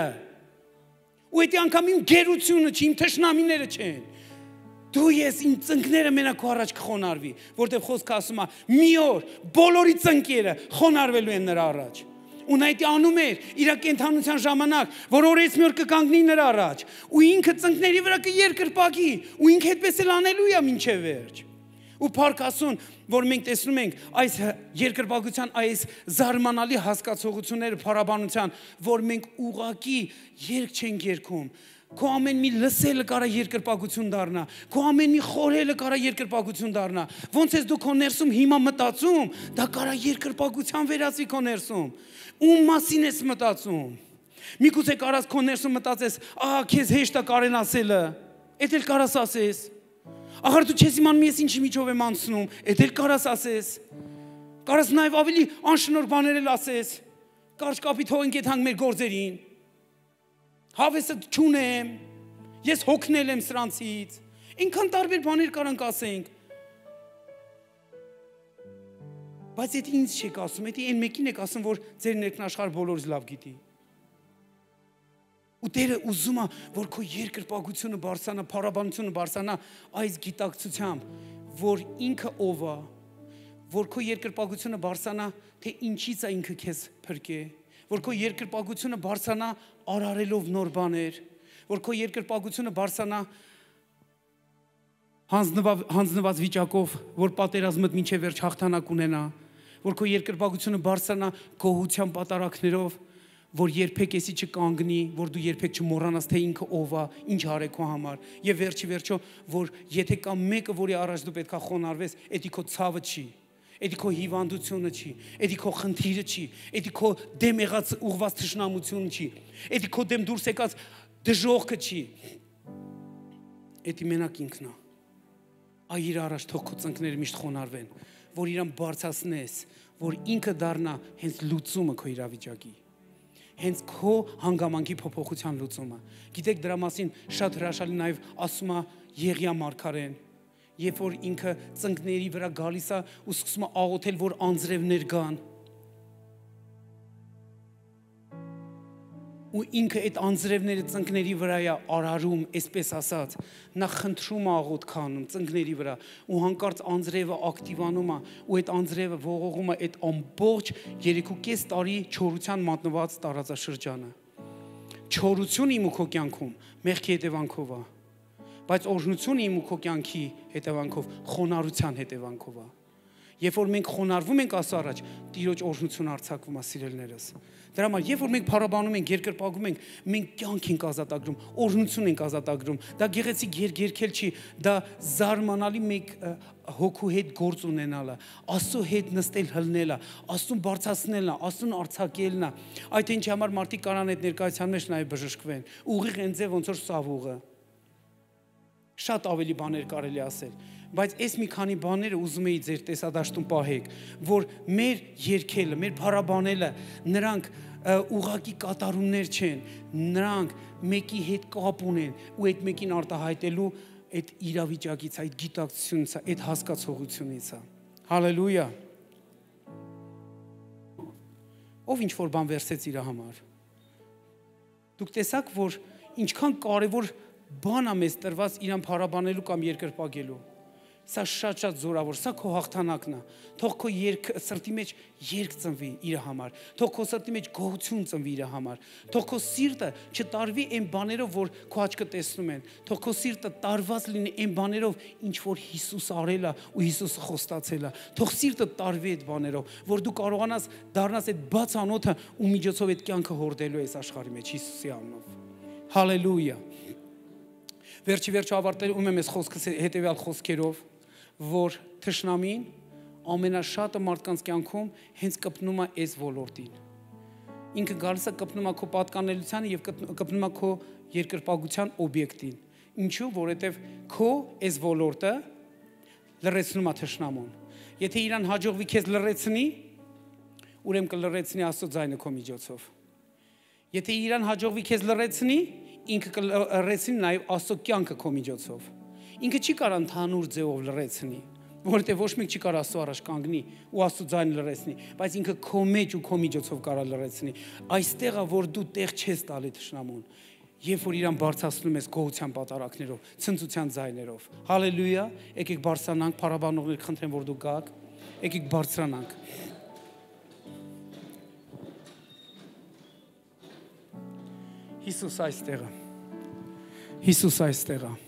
ու այդ անգամ իմ գերությունը չի, իմ թշնամիները չեն։ Դու ես իմ ծնկները մենակ քո առաջ կխոնարհվի, որտեղ խոսքը ասում է մի օր բոլորի ծնկերը խոնարհվելու են նրա առաջ։ Ու նա դա անում էր իր կենթանության ժամանակ, որ օրից մի օր կկանգնի նրա առաջ, ու ինքը ծնկների վրա կերկրպագի, ու ինքը այդպես էլ անելու է մինչև վերջ։ Ու փառք Աստծուն, որ մենք տեսնում ենք այս երկրպագության այս զարմանալի հասկացողությունները փառաբանության, որ մենք ուղակի երկ չենք երգում, Քո ամեն մի լսելը կարա երկրպագություն դառնա, քո ամեն մի խորհելը կարա երկրպագություն դառնա։ Ոնց ես դու քո ներսում հիմա մտածում, դա կարա երկրպագության վերածվի քո ներսում։ Ում մասին ես մտածում։ Միգուցե կարաս քո ներսում մտածես, ահա քեզ հեշտ է կարեն ասելը, էդ էլ կարաս ասես։ Ահա դու չես իմանում ես ինչի միջով եմ անցնում, էդ էլ կարաս ասես։ Կարաս նաև ավելի անշնոր բաներ էլ ասես։ Կարճ կապի թողենք այդ հանգ մեր գործերին։ Հավեսը չունեմ, ես հոգնել եմ սրանցից, ինքան տարբեր բաներ կարանք ասենք, բայց էդի ինձ չեք ասում, էդի այն մեկին եք ասում, որ ձեր ներքնաշխարհը բոլորս լավ գիտի։ Ու Տերը ուզում է, որ քո երկրպագությունը բարձրանա, փառաբանությունը բարձրանա այս գիտակցությամբ, որ ինքը ով է, որ քո երկրպագությունը բարձրանա, թե ինչից է ինքը քեզ փրկե, որ քո երկրպագությունը բարձրանա արարելով նոր բաներ, որ քո երկրպագությունը բարձրանա հանձնված վիճակով, որ պատերազմդ մինչև վերջ հաղթանակ ունենա, որ քո երկրպագությունը բարձրանա գոհության պատարակներով, որ երբեք էսի չկանգնի, որ դու երբեք չմոռանաս, թե ինքը ով է, ինչ արե քո համար, եւ վերջի վերջո, որ եթե կա մեկը, որի առաջ դու պետքա խոնարհվես, էդի քո ցավը չի, էդի քո հիվանդությունը չի, էդի քո խնդիրը չի, էդի քո դեմ եղած ուղված թշնամությունը չի, էդի քո դեմ դուրս եկած դժողքը չի, էդի մենակ ինքն է։ Այ իր առաջ թող քո ծնկները միշտ խոնարհվեն, որ իրան բարձրացնես, որ ինքը դառնա հենց լուծումը քո իրավիճակի, հենց քո հանգամանքի փոփոխության լուծումը։ Գիտեք, դրա մասին շատ հրաշալի նաև ասում է Եղիա մարգարեն, երբ որ ինքը ծնկների վրա գալիս է ու սկսում է աղոթել, որ անձրևներ գան։ Ու ինքը այդ անձրևները ծնկների վրա է արարում, այսպես ասած, նա խնդրում է աղոթք անում ծնկների վրա ու հանկարծ անձրևը ակտիվանում է ու այդ անձրևը ողողում է այդ ամբողջ 3.5 տարի չորության մատնված տարածաշրջանը։ Չորությունը իմ ու քո կյանքում մեղքի հետևանքով է, բայց օրհնությունը իմ ու քո կյանքի հետևանքով խոնարհության հետևանքով է։ Երբ որ մենք խոնարհվում ենք Աստծո առաջ, Տիրոջ օրհնությունը արձակվում է, սիրելիներս։ Դրա համար, երբ որ մենք փառաբանում ենք, երկրպագում ենք, մենք կյանք ենք ազատագրում, օրհնություն ենք ազատագրում։ Դա գեղեցիկ երգել չի, դա զարմանալի մեկ հոգու հետ գործ ունենալը, Աստծո հետ նստել հլնելը, Աստծուն բարձրացնելն է, Աստծուն արձակելն է։ Այդ ինչի համար մարդիկ կարան այդ ներկայության մեջ նաև բժշկվեն։ Ուղիղ են ձև ոնց որ սավուղը։ Շատ ավելի բաներ կարելի ասել, բայց այս մի քանի բաները ուզում էի ձեր տեսադաշտում պահեք, որ մեր երգելը, մեր փառաբանելը, նրանք ուղակի կատարումներ չեն, նրանք մեկի հետ կապ ունեն ու այդ մեկին արտահայտելու այդ իրավիճակից, այդ գիտակցությունից, այդ հասկացողությունից է։ Հալելույա։ Ով ինչ որ բան վերցեց իր համար։ Դուք տեսաք, որ ինչքան կարևոր բան է մեզ տրված իրան փառաբանելու կամ երկրպագելու։ Սա շատ զորավոր, սա քո հաղթանակն է։ Թող քո սրտի մեջ երկ ծնվի իր համար, թող քո սրտի մեջ գոհություն ծնվի իր համար, թող քո սիրտը չտարվի այն բաներով, որ քո աչքը տեսնում են, թող քո սիրտը տարված լինի այն բաներով, ինչ որ Հիսուս արել է ու Հիսուսը խոստացել է։ Թող սիրտը տարվի այդ բաներով, որ դու կարողանաս դառնաս այդ բաց անոթը ու միջոցով այդ կյանքը հորդելու այս աշխարհի մեջ Հիսուսի անունով։ Հալելույա։ Վերջի վերջո ավարտում եմ այս խոսքս հետևյալ խոսքերով, որ թշնամին ամենաշատը մարդկանց կյանքում հենց կպնում է այս ոլորտին։ Ինքը գալիս է կպնում է քո պատկանելությանը եւ կպնում է քո երկրպագության օբյեկտին։ Ինչու՞, որովհետեւ քո այս ոլորտը լրացնում է թշնամուն։ Եթե իրան հաջողվի քեզ լրացնի, ուրեմն կլրացնի Աստծո ձայնը քո միջոցով։ Եթե իրան հաջողվի քեզ լրացնի, ինքը կլրացնի նաև Աստծո կյանքը քո միջոցով։ Ինքը չի կարող ընդհանուր ձևով լրացնի, որովհետև ոչ մեկ չի կարող Աստծո առաջ կանգնի ու Աստծո ձայնը լրացնի, բայց ինքը քո մեջ ու քո միջոցով կարող լրացնի։ Այստեղ է, որ դու տեղ չես տալի թշնամուն, երբ որ իրան բարձրացնում ես գոհության պատարակներով, ցնծության ձայներով։ Հալելույա, եկեք բարձրանանք, փառաբանողներ խնդրեմ, որ դուք գաք, եկեք բարձրանանք։ Հիսուս այստեղ է։ Հիսուս այստեղ է։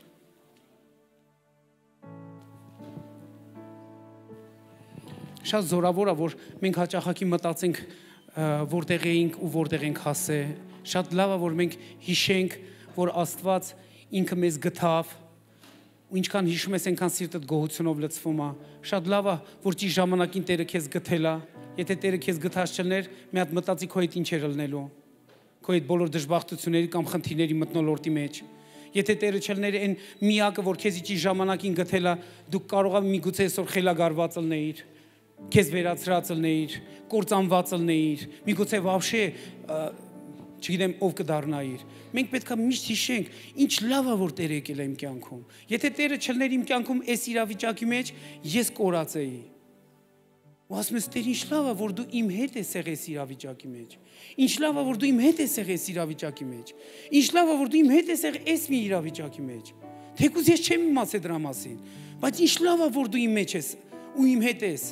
Շատ զորավոր է, որ մենք հաճախակի մտածենք որտեղ էինք ու որտեղ ենք հասել։ Շատ լավ է, որ մենք հիշենք, որ Աստված ինքը մեզ գտավ ու ինչքան հիշում ես այնքան սիրտդ գոհությունով լցվում է շատ լավ է որ ճիշտ ժամանակին Տերը քեզ գտել է եթե Տերը քեզ գտած չլներ մի հատ մտածի քո հետ ինչ էր ելնելու քո այդ բոլոր դժբախտությունների կամ խնդիրների մթնոլորտի մեջ եթե Տերը չլներ այն միակը որ քեզ ճիշտ ժամանակին գտել է դու կարող ես միգուցե այսօր խելագարված ելնեիր քեզ վերացրած ելնեիր կործանված ելնեիր միգուցե вообще չգիտեմ ով կդառնայիր մենք պետք է միշտ հիշենք ինչ լավ է որ Տերը եկել է իմ կյանքում եթե Տերը չլներ իմ կյանքում այս իրավիճակի մեջ ես կորած էի ու ասում ես Տեր ինչ լավ է որ դու իմ հետ ես եղես իրավիճակի մեջ ինչ լավ է որ դու իմ հետ ես եղես իրավիճակի մեջ ինչ լավ է որ դու իմ հետ ես եղել այս մի իրավիճակի մեջ թեկուզ ես չեմ իմացել դրա մասին բայց ինչ լավ է որ դու իմ մեջ ես ու իմ հետ ես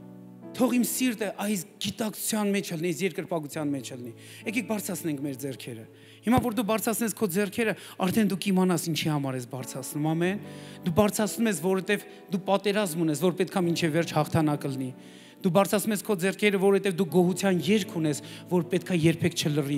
թող իմ սիրտը այս գիտակցության մեջ լինի, այս երկրպագության մեջ լինի։ Եկեք բարձրացնենք մեր ձեռքերը։ Հիմա որ դու բարձրացնես քո ձեռքերը, արդեն դու կիմանաս ինչի համար ես բարձրացնում, ամեն։ Դու բարձրացնում ես, որովհետև դու պատերազմ ունես, որ պետքա մինչև վերջ հաղթանակ լինի։ Դու բարձրացնում ես քո ձեռքերը, որովհետև դու գոհության երկ ունես, որ պետքա երբեք չլռի։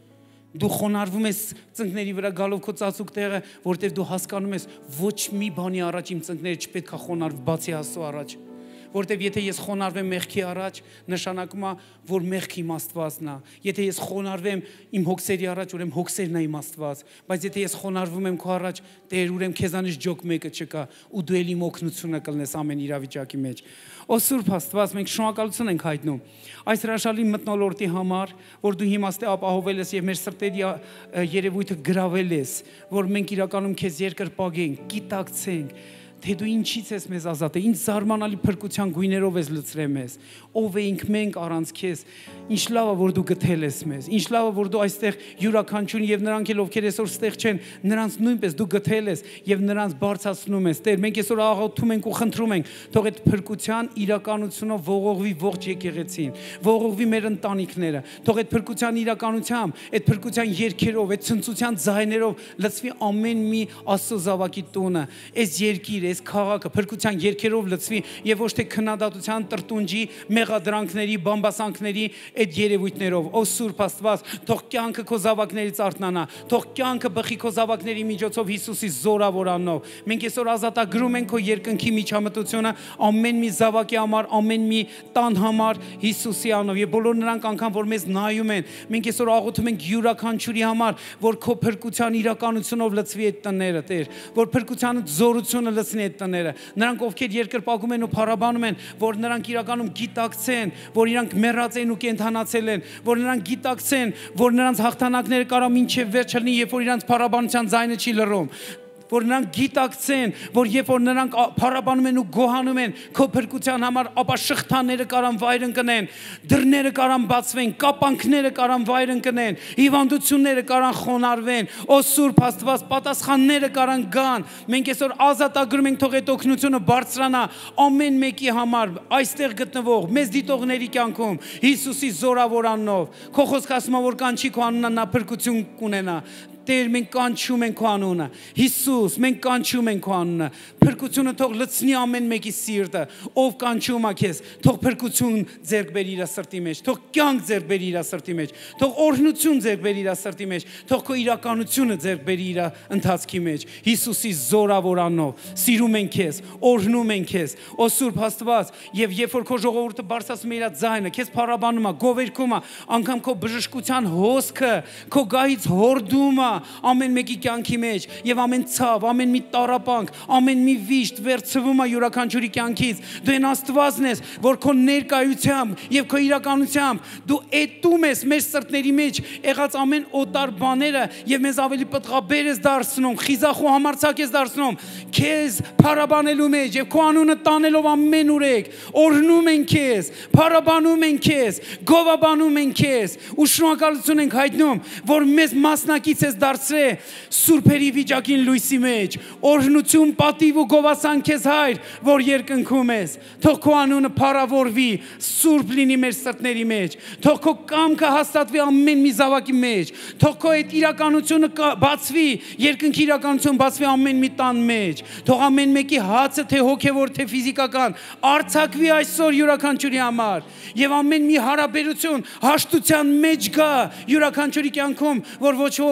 Դու խոնարհվում ես ծնկների վրա գալով քո ծածուկ տեղը, որովհետև դու հասկանում ես ոչ մի բանի առաջ իմ ծնկները չպետք է խոնարհվի բացի Աստծո առաջ։ Որտեւ եթե ես խոնարհվեմ մեղքի առաջ, նշանակում է, որ մեղքը իմ Աստվածն է։ Եթե ես խոնարհվեմ իմ հոգսերի առաջ, ուրեմն հոգսերն է իմ Աստված։ Բայց եթե ես խոնարհվում եմ քո առաջ, Տեր, ուրեմն քեզանից ջոկ մեկը չկա, ու դու ելի օգնությունը կլնես ամեն իրավիճակի մեջ։ Ո Սուրբ Աստված, մենք շնորհակալություն ենք հայտնում այս հրաշալի մթնոլորտի համար, որ դու հիմա ստե ապահովել ես եւ մեր սրտերի երևույթը գրավել ես, որ մենք իրականում քեզ երկրպագենք, գիտակցենք թե դու ինչից ես մեզ ազատել, ինչ զարմանալի փրկության գույներով ես լցրել մեզ, ով էինք մենք առանց քեզ, ինչ լավ է որ դու գտել ես մեզ, ինչ լավ է որ դու այստեղ յուրաքանչյուրին եւ նրանք էլ ովքեր այսօր ստեղ չեն, նրանց նույնպես դու գտել ես եւ նրանց բարձրացնում ես, Տեր, մենք այսօր աղոթում ենք ու խնդրում ենք, թող այդ փրկության իրականությունով ողողվի ողջ եկեղեցին, ողողվի մեր ընտանիքները, թող այդ փրկության իրականությամբ, այդ փրկության երգերով, այդ ցնծության ձայներով լցվի ամեն մի Աստծո զավակի տունը, այս երկիր այս քաղաքը փրկության երգերով լցվի եւ ոչ թե քննադատության տրտունջի մեղադրանքների բամբասանքների այդ երևույթներով ո Սուրբ Աստված թող կյանքը քո զավակներից արթնանա թող կյանքը բխի քո զավակների միջոցով Հիսուսի զորավոր անունով մենք այսօր ազատագրում ենք քո երկնքի միջամտությունը ամեն մի զավակի համար ամեն մի տան համար Հիսուսի անունով եւ բոլոր նրանք անգամ որ մեզ նայում են մենք այսօր աղոթում ենք յուրաքանչյուրի համար որ քո փրկության իրականությունով լցվի այդ տները Տեր որ փրկության զորությունը լցնի այդ տները նրանք ովքեր երկրպագում են ու փառաբանում են որ նրանք իրականում գիտակցեն որ իրանք մեռած են ու կենդանացել են որ նրանք գիտակցեն որ նրանց հաղթանակները կարա մինչև վերջ լինի երբ որ իրանք փառաբանության ձայնը չի լռում որ նրանք գիտակցեն որ երբ որ նրանք փառաբանում են ու գոհանում են քո փրկության համար ապա շղթաները կարան վայր ընկնեն դռները կարան բացվեն կապանքները կարան վայր ընկնեն հիվանդությունները կարան խոնարհվեն ո Սուրբ Աստված պատասխանները կարան գան մենք այսօր ազատագրում ենք թող այդ օգնությունը բարձրանա ամեն մեկի համար այստեղ գտնվող մեզ դիտողների կյանքում Հիսուսի զորավոր անունով քո խոսքը ասում է որ կանչի քո անունը նա փրկություն կունենա Տեր մենք կանչում ենք քո անունը Հիսուս մենք կանչում ենք քո անունը փրկությունը թող լցնի ամեն մեկի սիրտը ով կանչում է քեզ թող փրկություն ձեռք բերի իր սրտի մեջ թող կյանք ձեռք բերի իր սրտի մեջ թող օրհնություն ձեռք բերի իր սրտի մեջ թող քո իրականությունը ձեռք բերի իր ընթացքի մեջ Հիսուսի զորավոր անունով սիրում ենք քեզ օրհնում ենք քեզ ո Սուրբ Աստված եւ երբ որ քո ժողովուրդը բարձրացում է իր ձայնը քեզ փառաբանում է գովերգում է անգամ քո բժշկության հոսքը քո գահից հորդումը ամեն մեկի կյանքի մեջ եւ ամեն ցավ, ամեն մի տառապանք, ամեն մի վիշտ վերցվում է յուրաքանչյուրի կյանքից։ Դու այն Աստվածն ես, որ քո ներկայությամբ եւ քո իրականությամբ դու էտում ես մեր սրտների մեջ եղած ամեն օտար բաները եւ մեզ ավելի պտղաբեր ես դարձնում, խիզախ ու համարձակ ես դարձնում քեզ փառաբանելու մեջ եւ քո անունը տանելով ամեն ուրեք օրհնում ենք քեզ, փառաբանում ենք քեզ, գովաբանում ենք քեզ ու շնորհակալություն ենք հայտնում, որ մեզ մասնակից ես դարձրել սուրբերի վիճակին լույսի մեջ օրհնություն պատիվ ու գովասան քեզ հայր որ երկնքում ես թող քո անունը փառավորվի սուրբ լինի մեր սրտների մեջ թող քո կամքը հաստատվի ամեն մի զավակի մեջ թող քո այդ իրականությունը բացվի երկնքի իրականություն բացվի ամեն մի տան մեջ թող ամեն մեկի հացը թե հոգևոր թե ֆիզիկական արձակվի այսօր յուրաքանչյուրի համար եւ ամեն մի հարաբերություն հաշտության մեջ գա յուրաքանչյուրի կյանքում որ ոչ ոք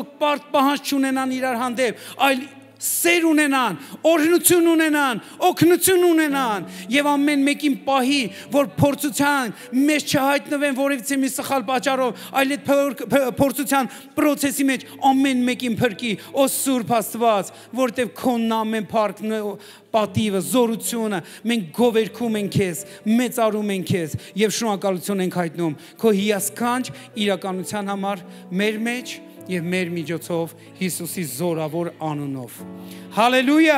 մարդ պահանջ չունենան իրար հանդեպ, այլ սեր ունենան, օրհնություն ունենան, օգնություն ունենան եւ ամեն մեկին պահի, որ փորձության մեջ չհայտնվեն որևիցե մի սխալ պատճառով, այլ այդ փորձության process-ի մեջ ամեն մեկին փրկի, ո Սուրբ Աստված, որտեւ քոնն ամեն փառքն պատիվը, զորությունը, մենք գովերքում ենք քեզ, մեծարում ենք քեզ եւ շնորհակալություն ենք հայտնում քո հիասքանչ իրականության համար մեր մեջ եւ մեր միջոցով Հիսուսի զորավոր անունով։ Հալելույա։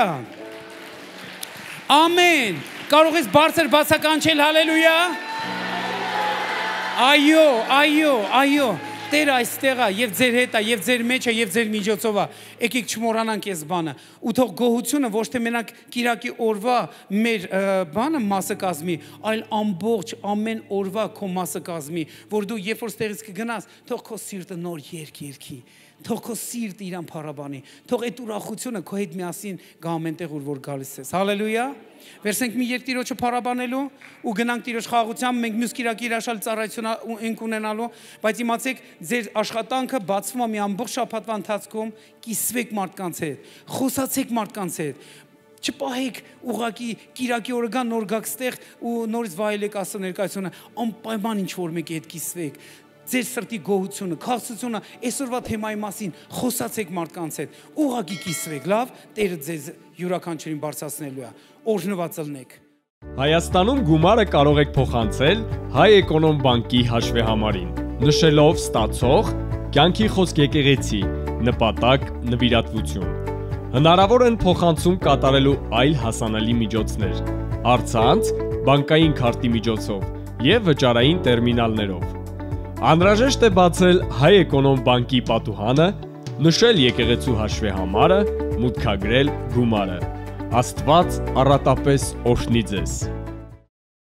Ամեն։ Կարող ես բարձր բացականչել հալելույա։ Այո, այո, այո։ Տերը այստեղ է եւ ձեր հետ է եւ ձեր մեջ է եւ ձեր միջոցով է։ Եկեք չմոռանանք այս բանը։ Ու թող գոհությունը ոչ թե մենակ Կիրակի օրվա մեր բանը մասը կազմի, այլ ամբողջ ամեն օրվա քո մասը կազմի, որ դու երբ որ ստեղից կգնաս, թող քո սիրտը նոր երգի։ Թող քո սիրտը իրան փառաբանի։ Թող այդ ուրախությունը քո հետ միասին գա ամենտեղ որ գալիս ես։ Հալելույա։ Վերցենք մի երկ Տիրոջը փառաբանելու ու գնանք Տիրոջ խաղաղությամբ, մենք մյուս Կիրակի հրաշալ ծառայություն ենք ունենալու, բայց իմացեք, ձեր աշխատանքը բացվում է մի ամբողջ շաբաթվա ընթացքում, կիսվեք մարդկանց հետ, խոսացեք մարդկանց հետ, չպահեք ուղակի Կիրակի օրը գան նոր գաք ստեղ ու նորից վայելեք Աստծո ներկայությունը, անպայման ինչ որ մեկի հետ կիսվեք, ձեր սրտի գոհությունը, քաղցությունը, այսօրվա թեմայի մասին խոսացեք մարդկանց հետ, ուղակի կիսվեք, լավ, Տերը ձեզ յուրաքանչյուրին բարձրացնելու է, օրհնված ելնեք։ Հայաստանում գումարը կարող եք փոխանցել Հայ Էկոնոմ բանկի հաշվեհամարին, նշելով ստացող, կյանքի խոսք եկեղեցի, նպատակ, նվիրատվություն։ Հնարավոր են փոխանցում կատարելու այլ հասանելի միջոցներ, առցանց, բանկային քարտի միջոցով եւ վճարային տերմինալներով։ Անհրաժեշտ է բացել Հայ Էկոնոմ բանկի պատուհանը, նշել եկեղեցու հաշվեհամարը, մուտքագրել գումարը։ Աստված առատապես օրհնի ձեզ։